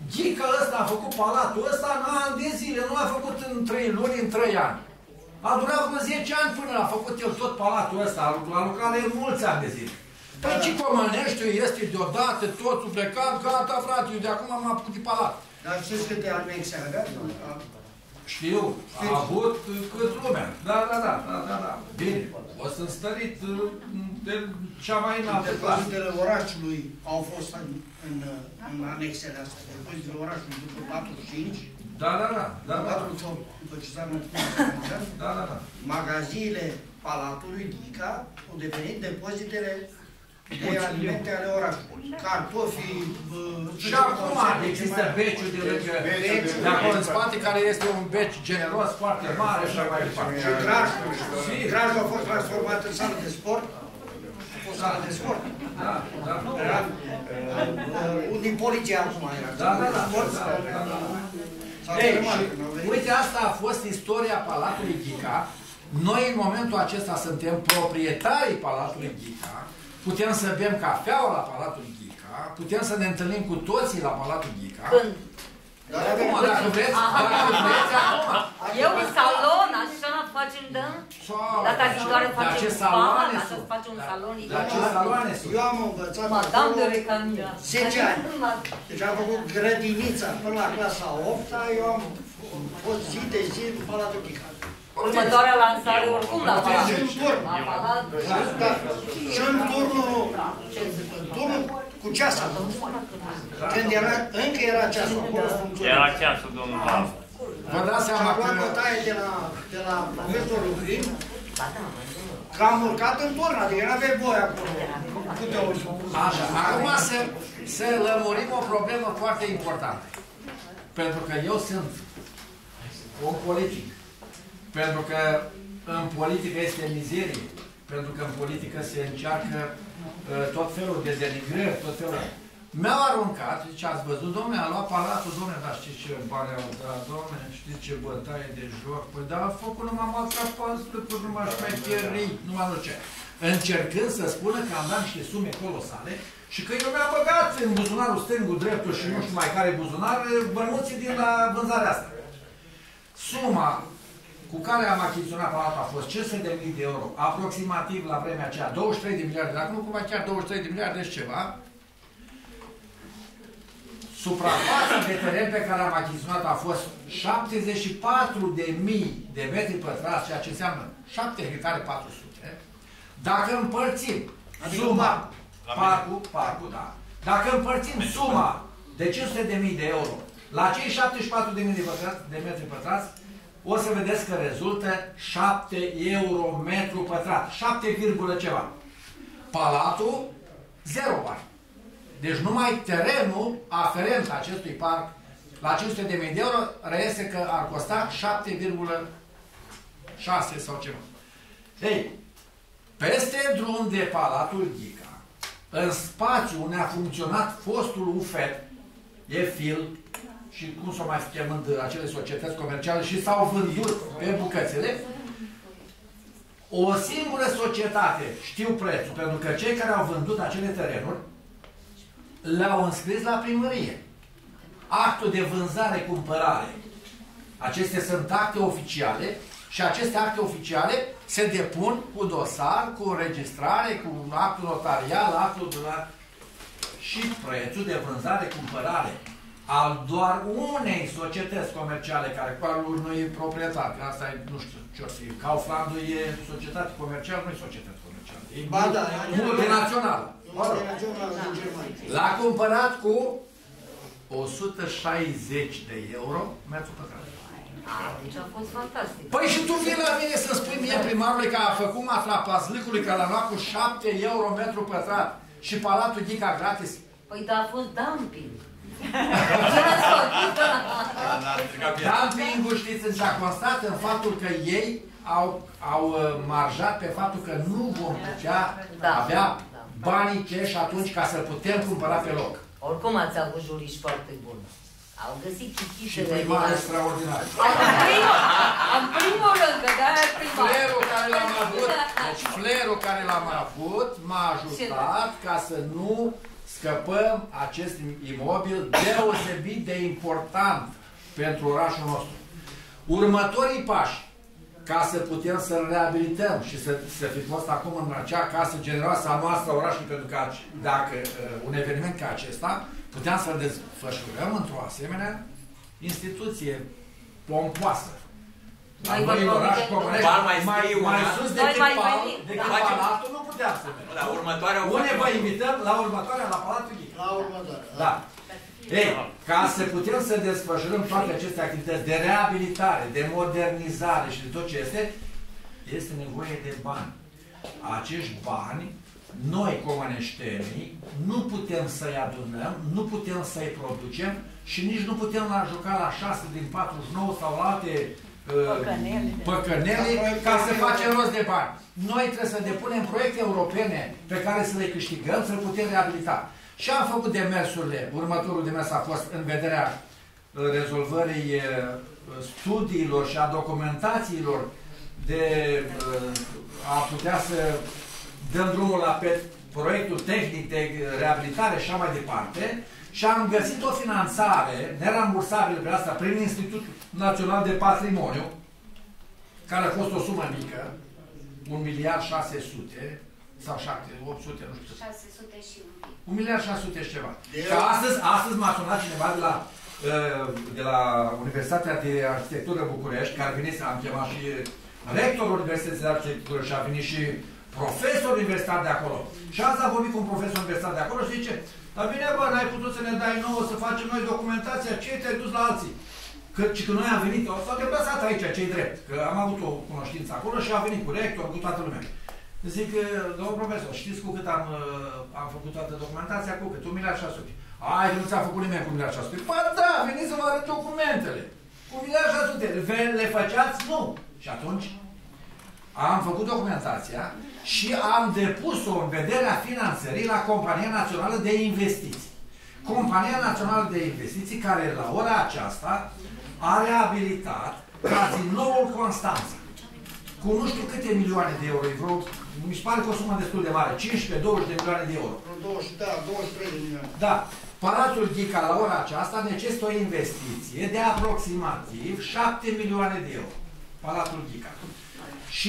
Ghica ăsta a făcut palatul ăsta în ani de zile, nu a făcut în trei luni, în trei ani. A durat vreo zece ani până a făcut el tot palatul ăsta, a lucrat de mulți ani de zile. Păi ce Comăneștiu este deodată, totul plecat, gata frate, eu de acum am apucat palat. Dar știți câte anexe avea? Știu, a avut cât lumea. Da, da, da, da, da, da. Bine, o să-mi stărit de cea mai înaltă clasă. Depozitele orașului au fost în, în, în anexele astea. Depozitele orașului după patruzeci și cinci. Da, da, da. da, da. După ce s-a născut, da, da, da. magaziile Palatului Ghica au devenit depozitele de alimente ale orașului. Cartofi... Și acum există beciul de lângă... De acolo în spate, care este un beci generos, foarte mare și mai departe. Și grajul. Grajul a fost transformat în sală de sport. A fost sală de sport. Da, da. Un din poliție acum era. Da, da, da. Ei, și uite, asta a fost istoria Palatului Ghica. Noi, în momentul acesta, suntem proprietarii Palatului Ghica. Putem să bem cafeaua la Palatul Ghica, putem să ne întâlnim cu toții la Palatul Ghica. Când? Acum, dacă vreți, dacă vreți, acum. E un salon, așa facem, da? Data viitoare facem spa, așa facem un salon. La ce saloane sunt? Eu am învățat Madame de Recamia. zece ani. Deci am făcut grădinița până la clasa a opta, eu am fost zi de zi în Palatul Ghica. Următoarea lansare oricum la Palat. Și în turnul, turnul cu ceasa. Când era, încă era ceasul, acolo funcționa. Era ceasul, domnul Val. Vă dați seama că... Și-a luat bătaie de la, de la profesorul Grim, că am urcat în turn, adică n-aveai voie acolo. Câte ori. Așa, acum să, să lămurim o problemă foarte importantă. Pentru că eu sunt om politic. Pentru că în politică este mizerie, pentru că în politică se încearcă uh, tot felul de denigrări, tot felul... Mi-au aruncat, deci ați văzut, domnule, a luat palatul, domnule, dar știți ce bani au dat, domnule, știți ce bătaie de joc, păi dar a făcut numai maltrapați, lucruri, numai șmecherii, numai nu ce. Încercând să spună că am dat niște sume colosale și că eu mi-am băgat în buzunarul stângul, dreptul și nu știu mai care buzunar, bănuții din la vânzarea asta. Suma cu care am achiziționat palatul a fost cinci sute de mii de euro, aproximativ la vremea aceea douăzeci și trei de miliarde, dacă nu cumva chiar douăzeci și trei de miliarde și ceva. Suprafața de teren pe care am achiziționat a fost șaptezeci și patru de mii de metri pătrați, ceea ce înseamnă șapte hectare patru sute. Dacă împărțim suma, parcul, parcul, da. Dacă împărțim suma de cinci sute de mii de euro la cei șaptezeci și patru de mii de metri pătrați, o să vedeți că rezultă șapte euro metru pătrat. șapte, ceva. Palatul, zero bani. Deci numai terenul aferent acestui parc la cinci sute de mii de euro reiese că ar costa șapte virgulă șase sau ceva. Ei, peste drum de Palatul Ghica, în spațiu unde a funcționat fostul U F E T, e fil, și cum s-o mai chemând acele societăți comerciale și s-au vândut pe bucățele, o singură societate știu prețul, pentru că cei care au vândut acele terenuri le-au înscris la primărie. Actul de vânzare-cumpărare. Acestea sunt acte oficiale și aceste acte oficiale se depun cu dosar, cu înregistrare, cu actul notarial, actul de la... și prețul de vânzare-cumpărare al doar unei societăți comerciale, care cu al nu e proprietar, că asta e, nu știu ce-o fi, Kauflandul e societate comercială, nu e societate comercială, e ba, da, multinațională. L-a cumpărat cu o sută șaizeci de euro metru pătrat. Deci a fost fantastic. Păi și tu vii la mine să spui mie primarului că a făcut matrapazlicului, că l-a luat cu șapte euro metru pătrat și Palatul Ghica gratis. Păi da, a fost dumping. Dumping-ul, știți, s-a constat în faptul că ei au, au marjat pe faptul că nu vom putea da, avea da, banii cash atunci ca să putem cumpăra pe loc. Oricum ați avut juriști foarte buni. Au găsit chichișele. Și primar extraordinar. În primul rând, că de-aia primar. Flerul care l-am avut, deci flerul care l-am avut m-a ajutat ca să nu scăpăm acest imobil deosebit de important pentru orașul nostru. Următorii pași, ca să putem să-l reabilităm și să, să fi fost acum în acea casă generoasă a noastră a orașului, pentru că dacă un eveniment ca acesta puteam să-l desfășurăm într-o asemenea instituție pompoasă. La noi în oraș Comănești, mai, mai, mai sus decât, pal, decât Palatul, nu puteam să mergem. La următoarea... Unde vă invităm? La următoarea, la Palatul Ghica. La următoarea. Da. Ei, ca să putem să desfășurăm toate aceste activități de reabilitare, de modernizare și de tot ce este, este nevoie de bani. Acești bani, noi, comăneștenii, nu putem să-i adunăm, nu putem să-i producem și nici nu putem la juca la șase din patruzeci și nouă sau la alte păcănele ca să facem rost de bani. Noi trebuie să depunem proiecte europene pe care să le câștigăm, să le putem reabilita. Și am făcut demersurile. Următorul demers a fost în vederea rezolvării studiilor și a documentațiilor de a putea să dăm drumul la pe proiectul tehnic de reabilitare și așa mai departe. Și am găsit o finanțare nerambursabilă pe asta prin Institutul Național de Patrimoniu, care a fost o sumă mică, un miliard șase sute sau șapte, opt sute, nu știu. șase sute și un pic. Un miliard șase sute și ceva. Că astăzi, astăzi m-a sunat cineva de la, de la Universitatea de Arhitectură București, care venise, am chemat și rectorul Universității de Arhitectură și a venit și profesor universitar de acolo. Și azi a vorbit cu un profesor universitar de acolo și zice: dar bine, bă, n-ai putut să ne dai nouă să facem noi documentația, ce te-ai dus la alții? Că, că noi am venit, s-au deplasat aici, ce-i drept, că am avut o cunoștință acolo și a venit cu rector, cu toată lumea. Zic, domnul profesor, știți cu cât am, am făcut toată documentația? Cu cât? un miliard șase sute. Ai, nu ți-a făcut nimeni cu un miliard șase sute. Păi da, veniți să vă arăt documentele. Cu un miliard șase sute. Le făceați? Nu. Și atunci am făcut documentația și am depus-o în vederea finanțării la Compania Națională de Investiții. Compania Națională de Investiții, care la ora aceasta a reabilitat Cazinoul Constanța cu nu știu câte milioane de euro. Vreo, mi se pare că o sumă destul de mare, cincisprezece douăzeci de milioane de euro. douăzeci, da, douăzeci și trei de milioane. Da. Palatul Ghica la ora aceasta necesită o investiție de aproximativ șapte milioane de euro. Palatul Ghica. Și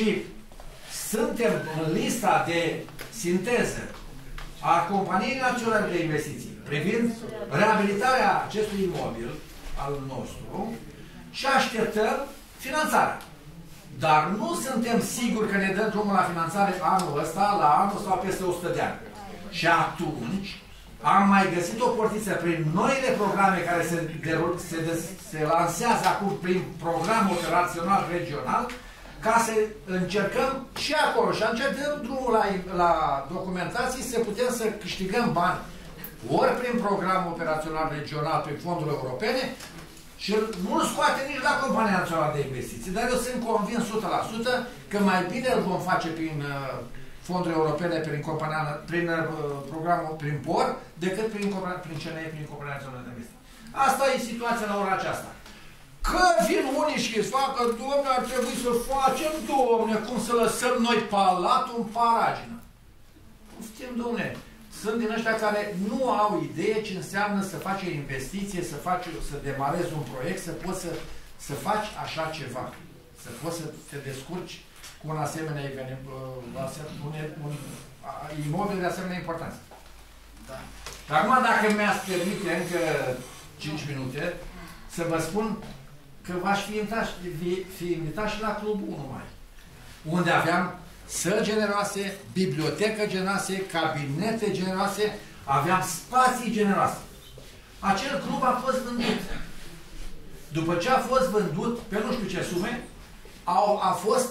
suntem în lista de sinteză a Companiei Naționale de Investiții privind reabilitarea acestui imobil al nostru și așteptăm finanțarea. Dar nu suntem siguri că ne dăm drumul la finanțare anul ăsta, la anul sau peste o sută de ani. Și atunci am mai găsit o portiță prin noile programe care se, se, se lansează acum prin programul operațional regional, ca să încercăm și acolo și încercăm drumul la, la documentații să putem să câștigăm bani ori prin programul operațional regional, prin fonduri europene, și nu-l scoate nici la Compania Națională de Investiții, dar eu sunt convins o sută la sută că mai bine îl vom face prin uh, fonduri europene, prin, compania, prin uh, programul, prin P O R, decât prin, prin C N E, prin Compania Națională de Investiții. Asta e situația la ora aceasta. Că vin unii și îți facă, domne, ar trebui să facem, domne, cum să lăsăm noi palatul în paragină. Poftim, domne, sunt din ăștia care nu au idee ce înseamnă să faci o investiție, să, faci, să demarezi un proiect, să poți să, să faci așa ceva. Să poți să te descurci cu un asemenea eveniment, un, un, un imobil de asemenea importanță. Da. Acum, dacă mi-ați permite încă cinci minute, să vă spun că v-aș fi invitat, fi invitat și la Clubul unu mai, unde aveam săli generoase, bibliotecă generoase, cabinete generoase, aveam spații generoase. Acel club a fost vândut. După ce a fost vândut, pe nu știu ce sume, au, a, fost,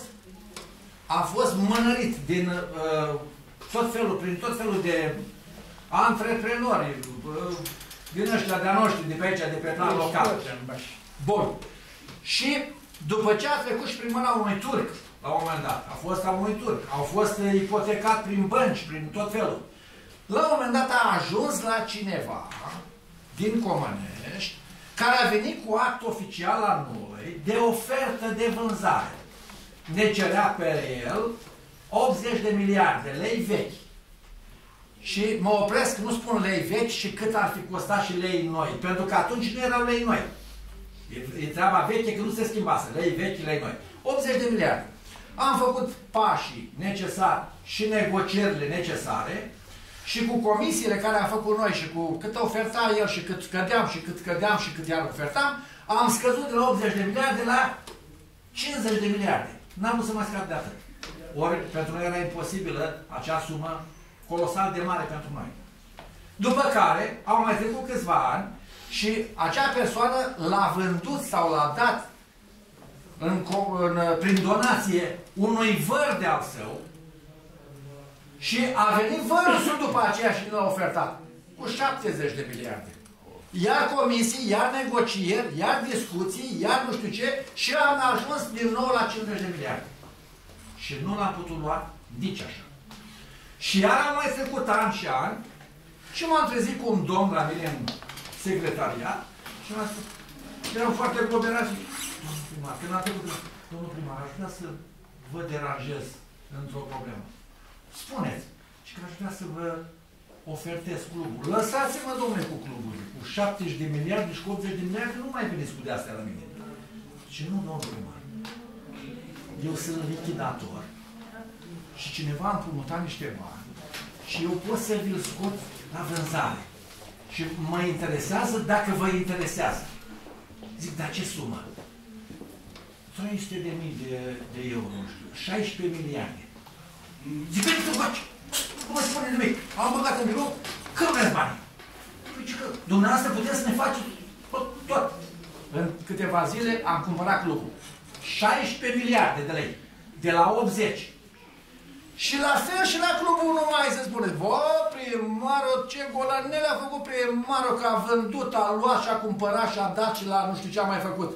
a fost mănărit din uh, tot felul, prin tot felul de antreprenori, uh, din ăștia de-a noștri, de pe aici, de pe plan local. Bun. Și după ce a trecut și prin mâna unui turc, la un moment dat, a fost a unui turc, au fost ipotecat prin bănci, prin tot felul. La un moment dat a ajuns la cineva din Comănești, care a venit cu act oficial la noi de ofertă de vânzare. Ne cerea pe el optzeci de miliarde lei vechi. Și mă opresc, nu spun lei vechi și cât ar fi costat și lei noi. Pentru că atunci nu erau lei noi. E, e treaba veche că nu se schimbase. Lei vechi, lei noi. optzeci de miliarde. Am făcut pașii necesari și negocierile necesare și cu comisiile care am făcut noi și cu cât oferta el și cât scădeam și cât scădeam și cât iar ofertam, am scăzut de la optzeci de miliarde la cincizeci de miliarde. N-am vrut să mai scap de atât. Ori pentru noi era imposibilă acea sumă colosal de mare pentru noi. După care au mai trecut câțiva ani și acea persoană l-a vândut sau l-a dat în, în, prin donație unui văr de al său și a venit vărul după aceea și l-a ofertat cu șaptezeci de miliarde. Iar comisii, iar negocieri, iar discuții, iar nu știu ce și am ajuns din nou la cincizeci de miliarde. Și nu l-am putut lua nici așa. Și iar am mai trecut ani și ani și m-am trezit cu un domn la mine în secretariat și m-a spus, eram foarte aglomerat și domnul primar, când am trecut, domnul primar, aș vrea să vă deranjez într-o problemă. Spuneți. Și că aș vrea să vă ofertez clubul. Lăsați-mă, domnule, cu clubul. Cu șaptezeci de miliarde și cu optzeci de miliarde nu mai veniți cu de-astea la mine. Și nu, domnul primar. Eu sunt lichidator și cineva a împrumutat niște bani și eu pot să vi-l scot la vânzare. Și mă interesează dacă vă interesează. Zic, dar ce sumă? trei sute de mii de, de euro, nu știu, șaisprezece miliarde. Zic, veni tu faci! Nu mă spune nimic. Am băgat în birou, că vreți bani. Păi că, dumneavoastră puteți să ne faceți tot, tot. În câteva zile am cumpărat clubul. șaisprezece miliarde de lei. De la optzeci. Și la fel și la clubul nu mai se spune, bă, primarul, ce golanele a făcut primarul, că a vândut, a luat și a cumpărat și a dat și la nu știu ce a mai făcut.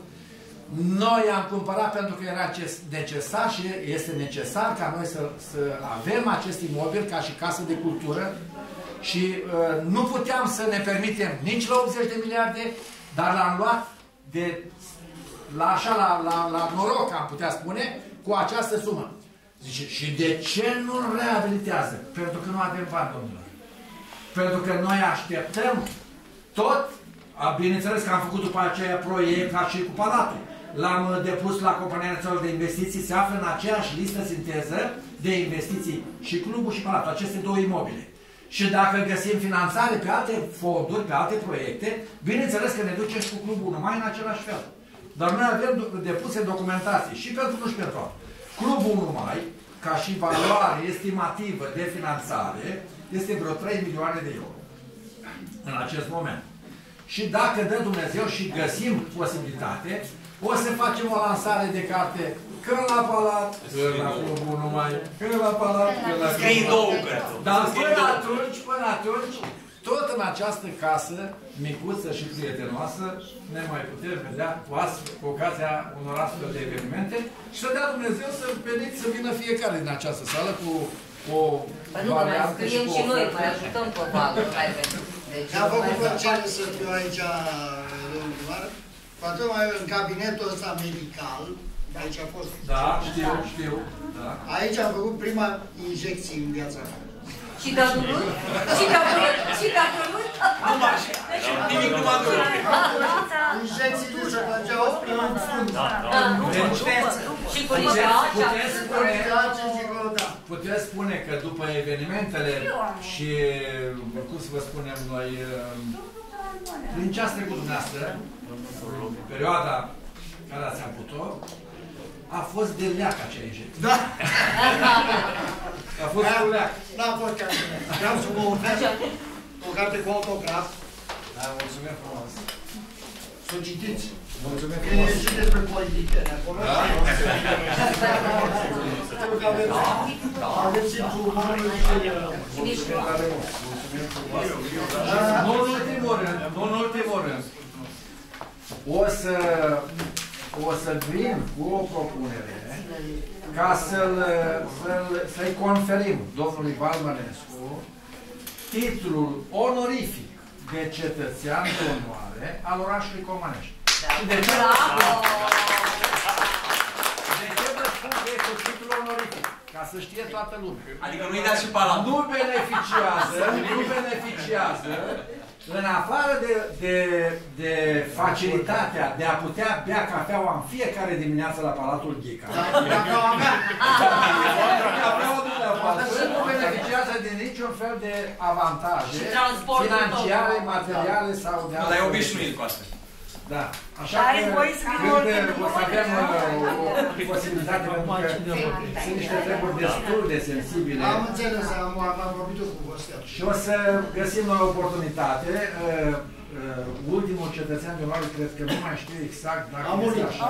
Noi am cumpărat pentru că era necesar și este necesar ca noi să, să avem acest imobil ca și casă de cultură și uh, nu puteam să ne permitem nici la optzeci de miliarde, dar l-am luat de, la așa, la, la, la noroc, am putea spune, cu această sumă. Zice, și de ce nu-l reabilitează? Pentru că nu avem bani, domnilor. Pentru că noi așteptăm tot, bineînțeles că am făcut după aceea proiect ca și cu Palatul. L-am depus la Compania Națională de Investiții, se află în aceeași listă sinteză de investiții și clubul și Palatul, aceste două imobile. Și dacă găsim finanțare pe alte fonduri, pe alte proiecte, bineînțeles că ne ducem și cu clubul numai în același fel. Dar noi avem depuse documentații și pentru unul și pentru altul. Clubul numai, ca și valoare estimativă de finanțare, este vreo trei milioane de euro în acest moment. Și dacă dă Dumnezeu și găsim posibilitate, o să facem o lansare de carte când la Palat, când la clubul numai, când la Palat, când la Scrii două cărți. Dar până atunci, până atunci, tot în această casă, micuță și prietenoasă, ne mai putem vedea cu, cu ocazia unor astfel de evenimente și să dea Dumnezeu să veniți să vină fiecare din această sală cu o păi nu, mai scriem și noi, mai ajutăm pe valul. Deci, am făcut plăcere să fiu aici, domnul primar. Poate mai în cabinetul ăsta medical, aici a fost... Da, știu, știu. Da. Aici am făcut prima injecție în viața mea. Și te-a durut? Și te-a durut? Și te-a durut? Nu m-a așa. Nimic nu m-a durut. Injecțiile se făceau în fund. Și cu liceace? Puteți spune că după evenimentele și, cum să vă spunem noi, prin ce ați trecut dumneavoastră, perioada care ați avut-o, a fost de leac acea injecție. Da! A fost de leac. N-a fost chiar de leac. Vreau să vă ofer o carte cu autograf. Da, mulțumim frumos. Să o citiți. Mulțumim Că frumos. e și despre politică de acolo. Aveți simțul umorului și... Mulțumim tare mult. Mulțumim frumos. Nu în ultimul rând, nu în ultimul rând. O să, o să vin cu o propunere ca să-l, să-l, să-i conferim domnului Balmănescu titlul onorific de cetățean de onoare al orașului Comănești. De ce? De ce vă spun că este titlul onorific? Ca ca să știe toată lumea. Adică nu-i dați și palatul. Nu beneficiază, nu beneficiază, în afară de, de, de facilitatea de a putea bea cafeaua în fiecare dimineață la Palatul Ghica. Cafeaua dumneavoastră nu beneficiază de niciun fel de avantaje financiare, materiale sau de alte. Nu, dar e obișnuit cu asta. Da. Așa că când o să avem o posibilitate, pentru că sunt niște treburi destul de sensibile. Am înțeles, am, am vorbit cu vostru. Și o să găsim o oportunitate. Ultimul cetățean de onoare, cred că nu mai știu exact dacă este așa.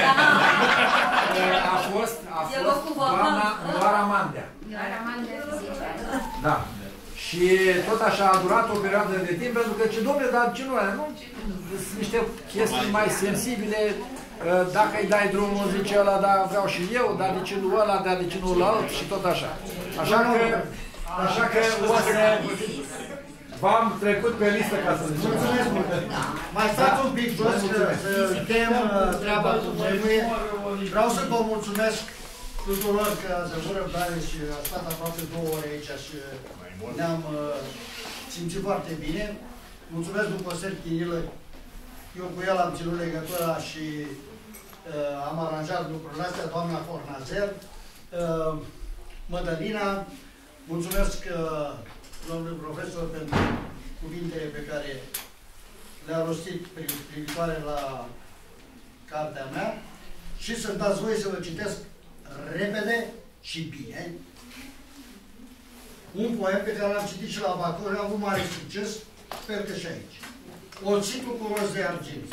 A fost, a fost doamna Doara Mandea. Doara Mandea, zece ani. Da. Și tot așa a durat o perioadă de timp, pentru că, ce domnule, dar ce nu e? Nu? Sunt niște chestii mai sensibile. Dacă îi dai drumul, zice ăla, da, vreau și eu, dar de ce nu ăla, dar de ce nu ăla alt și tot așa. Așa că, așa că o să... V-am trecut pe listă ca să zicem. Mulțumesc mult! Mai stați un pic jos, să încheiem treaba cu trebuie. Vreau să vă mulțumesc tuturor că ați avut răbdare și a stat aproape două ore aici și ne-am simțit foarte bine. Mulțumesc lui Costel Chinilă. Eu cu el am ținut legătura și uh, am aranjat lucrurile astea, doamna Fornazer, uh, Mădălina. Mulțumesc uh, domnului profesor pentru cuvintele pe care le-a rostit privitoare la cartea mea și să-mi dați voie să vă citesc repede și bine un poem pe care l-am citit și la Bacău și a avut mare succes, sper că și aici. Olțitul cu roz de argint.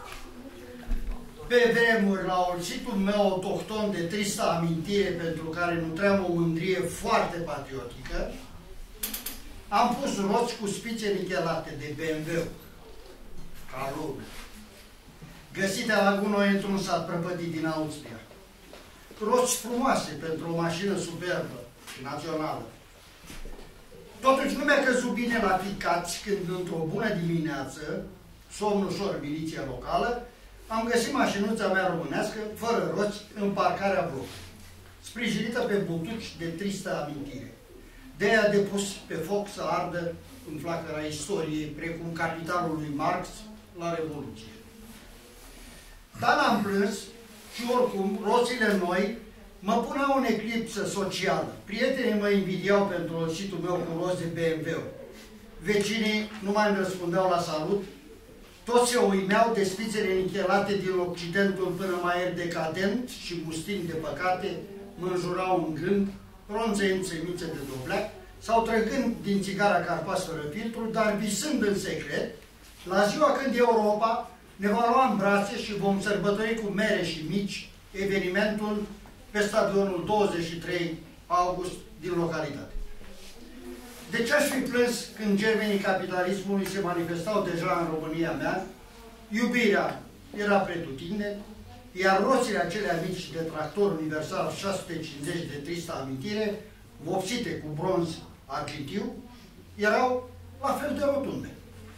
Pe vremuri, la olțitul meu autohton de tristă amintire pentru care nutream o mândrie foarte patriotică, am pus roți cu spițe nichelate de B M W, ca lumea, găsite la gunoi într-un sat prăpădit din Austria. Roți frumoase pentru o mașină superbă și națională. Totuși nu mi-a căzut bine la ficați când, într-o bună dimineață, somn ușor, miliția locală, am găsit mașinuța mea românească, fără roți, în parcarea blocului, sprijinită pe butuci de tristă amintire. De-aia depus pe foc să ardă în flacăra istoriei, precum capitalul lui Marx la Revoluție. Dar n-am plâns și oricum, roțile noi mă puneau în eclipsă socială. Prietenii mă invidiau pentru olțitul meu cu roz de B M W. Vecinii nu mai îmi răspundeau la salut. Toți se uimeau de spițele nichelate din Occidentul până mai er decadent și gustin de păcate, mă înjurau în gând, ronțe semințe de dovleac, sau trăgând din țigara Carpați fără filtru, dar visând în secret, la ziua când Europa ne va lua în brațe și vom sărbători cu mere și mici evenimentul pe stadionul douăzeci și trei august din localitate. De ce aș fi plâns când germenii capitalismului se manifestau deja în România mea? Iubirea era pretutindeni, iar roțile acelea mici de tractor universal șase sute cincizeci de tristă amintire, vopsite cu bronz argintiu, erau la fel de rotunde.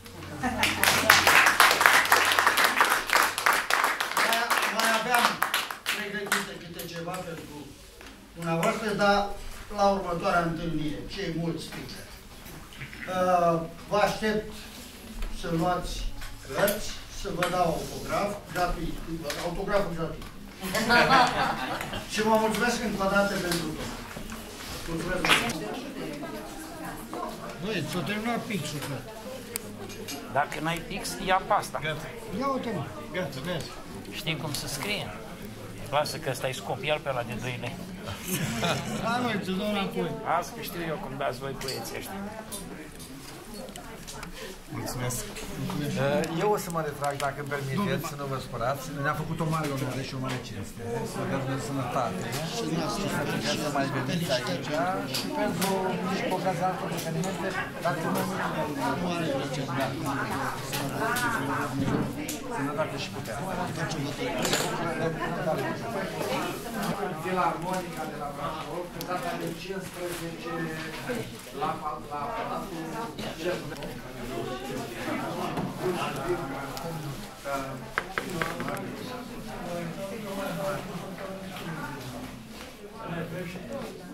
mai, mai aveam pregătite câte ceva pentru dumneavoastră, dar la următoarea întâlnire, cei mulți speaker. Uh, vă aștept să luați cărți, să vă dau autograf, gratuit, autograful gratuit. Și vă mulțumesc încă o dată pentru tot. Mulțumesc mult. Băi, s-a terminat pixul, frate. Dacă n-ai pix, ia pasta. Gata. Ia uite, mă. Gata, vezi. Știm cum să scrie. Lasă că ăsta e scump, ia-l pe ăla de doi lei. Hai, măi, ți-l dau înapoi. Azi că știu eu cum dați voi băieții ăștia. Mulțumesc. Eu o să mă retrag, dacă îmi permiteți, să nu vă spărați. Ne-a făcut o mare onoare și o mare cinste. Să avem de sănătate. Și să putem să mai veniți aici. Și pentru nici ocazia altor evenimente, dacă nu mare plăcere. Sănătate și putere. Filarmonica de la Brașov, pe data de cincisprezece la Palatul Șefului. Uh, și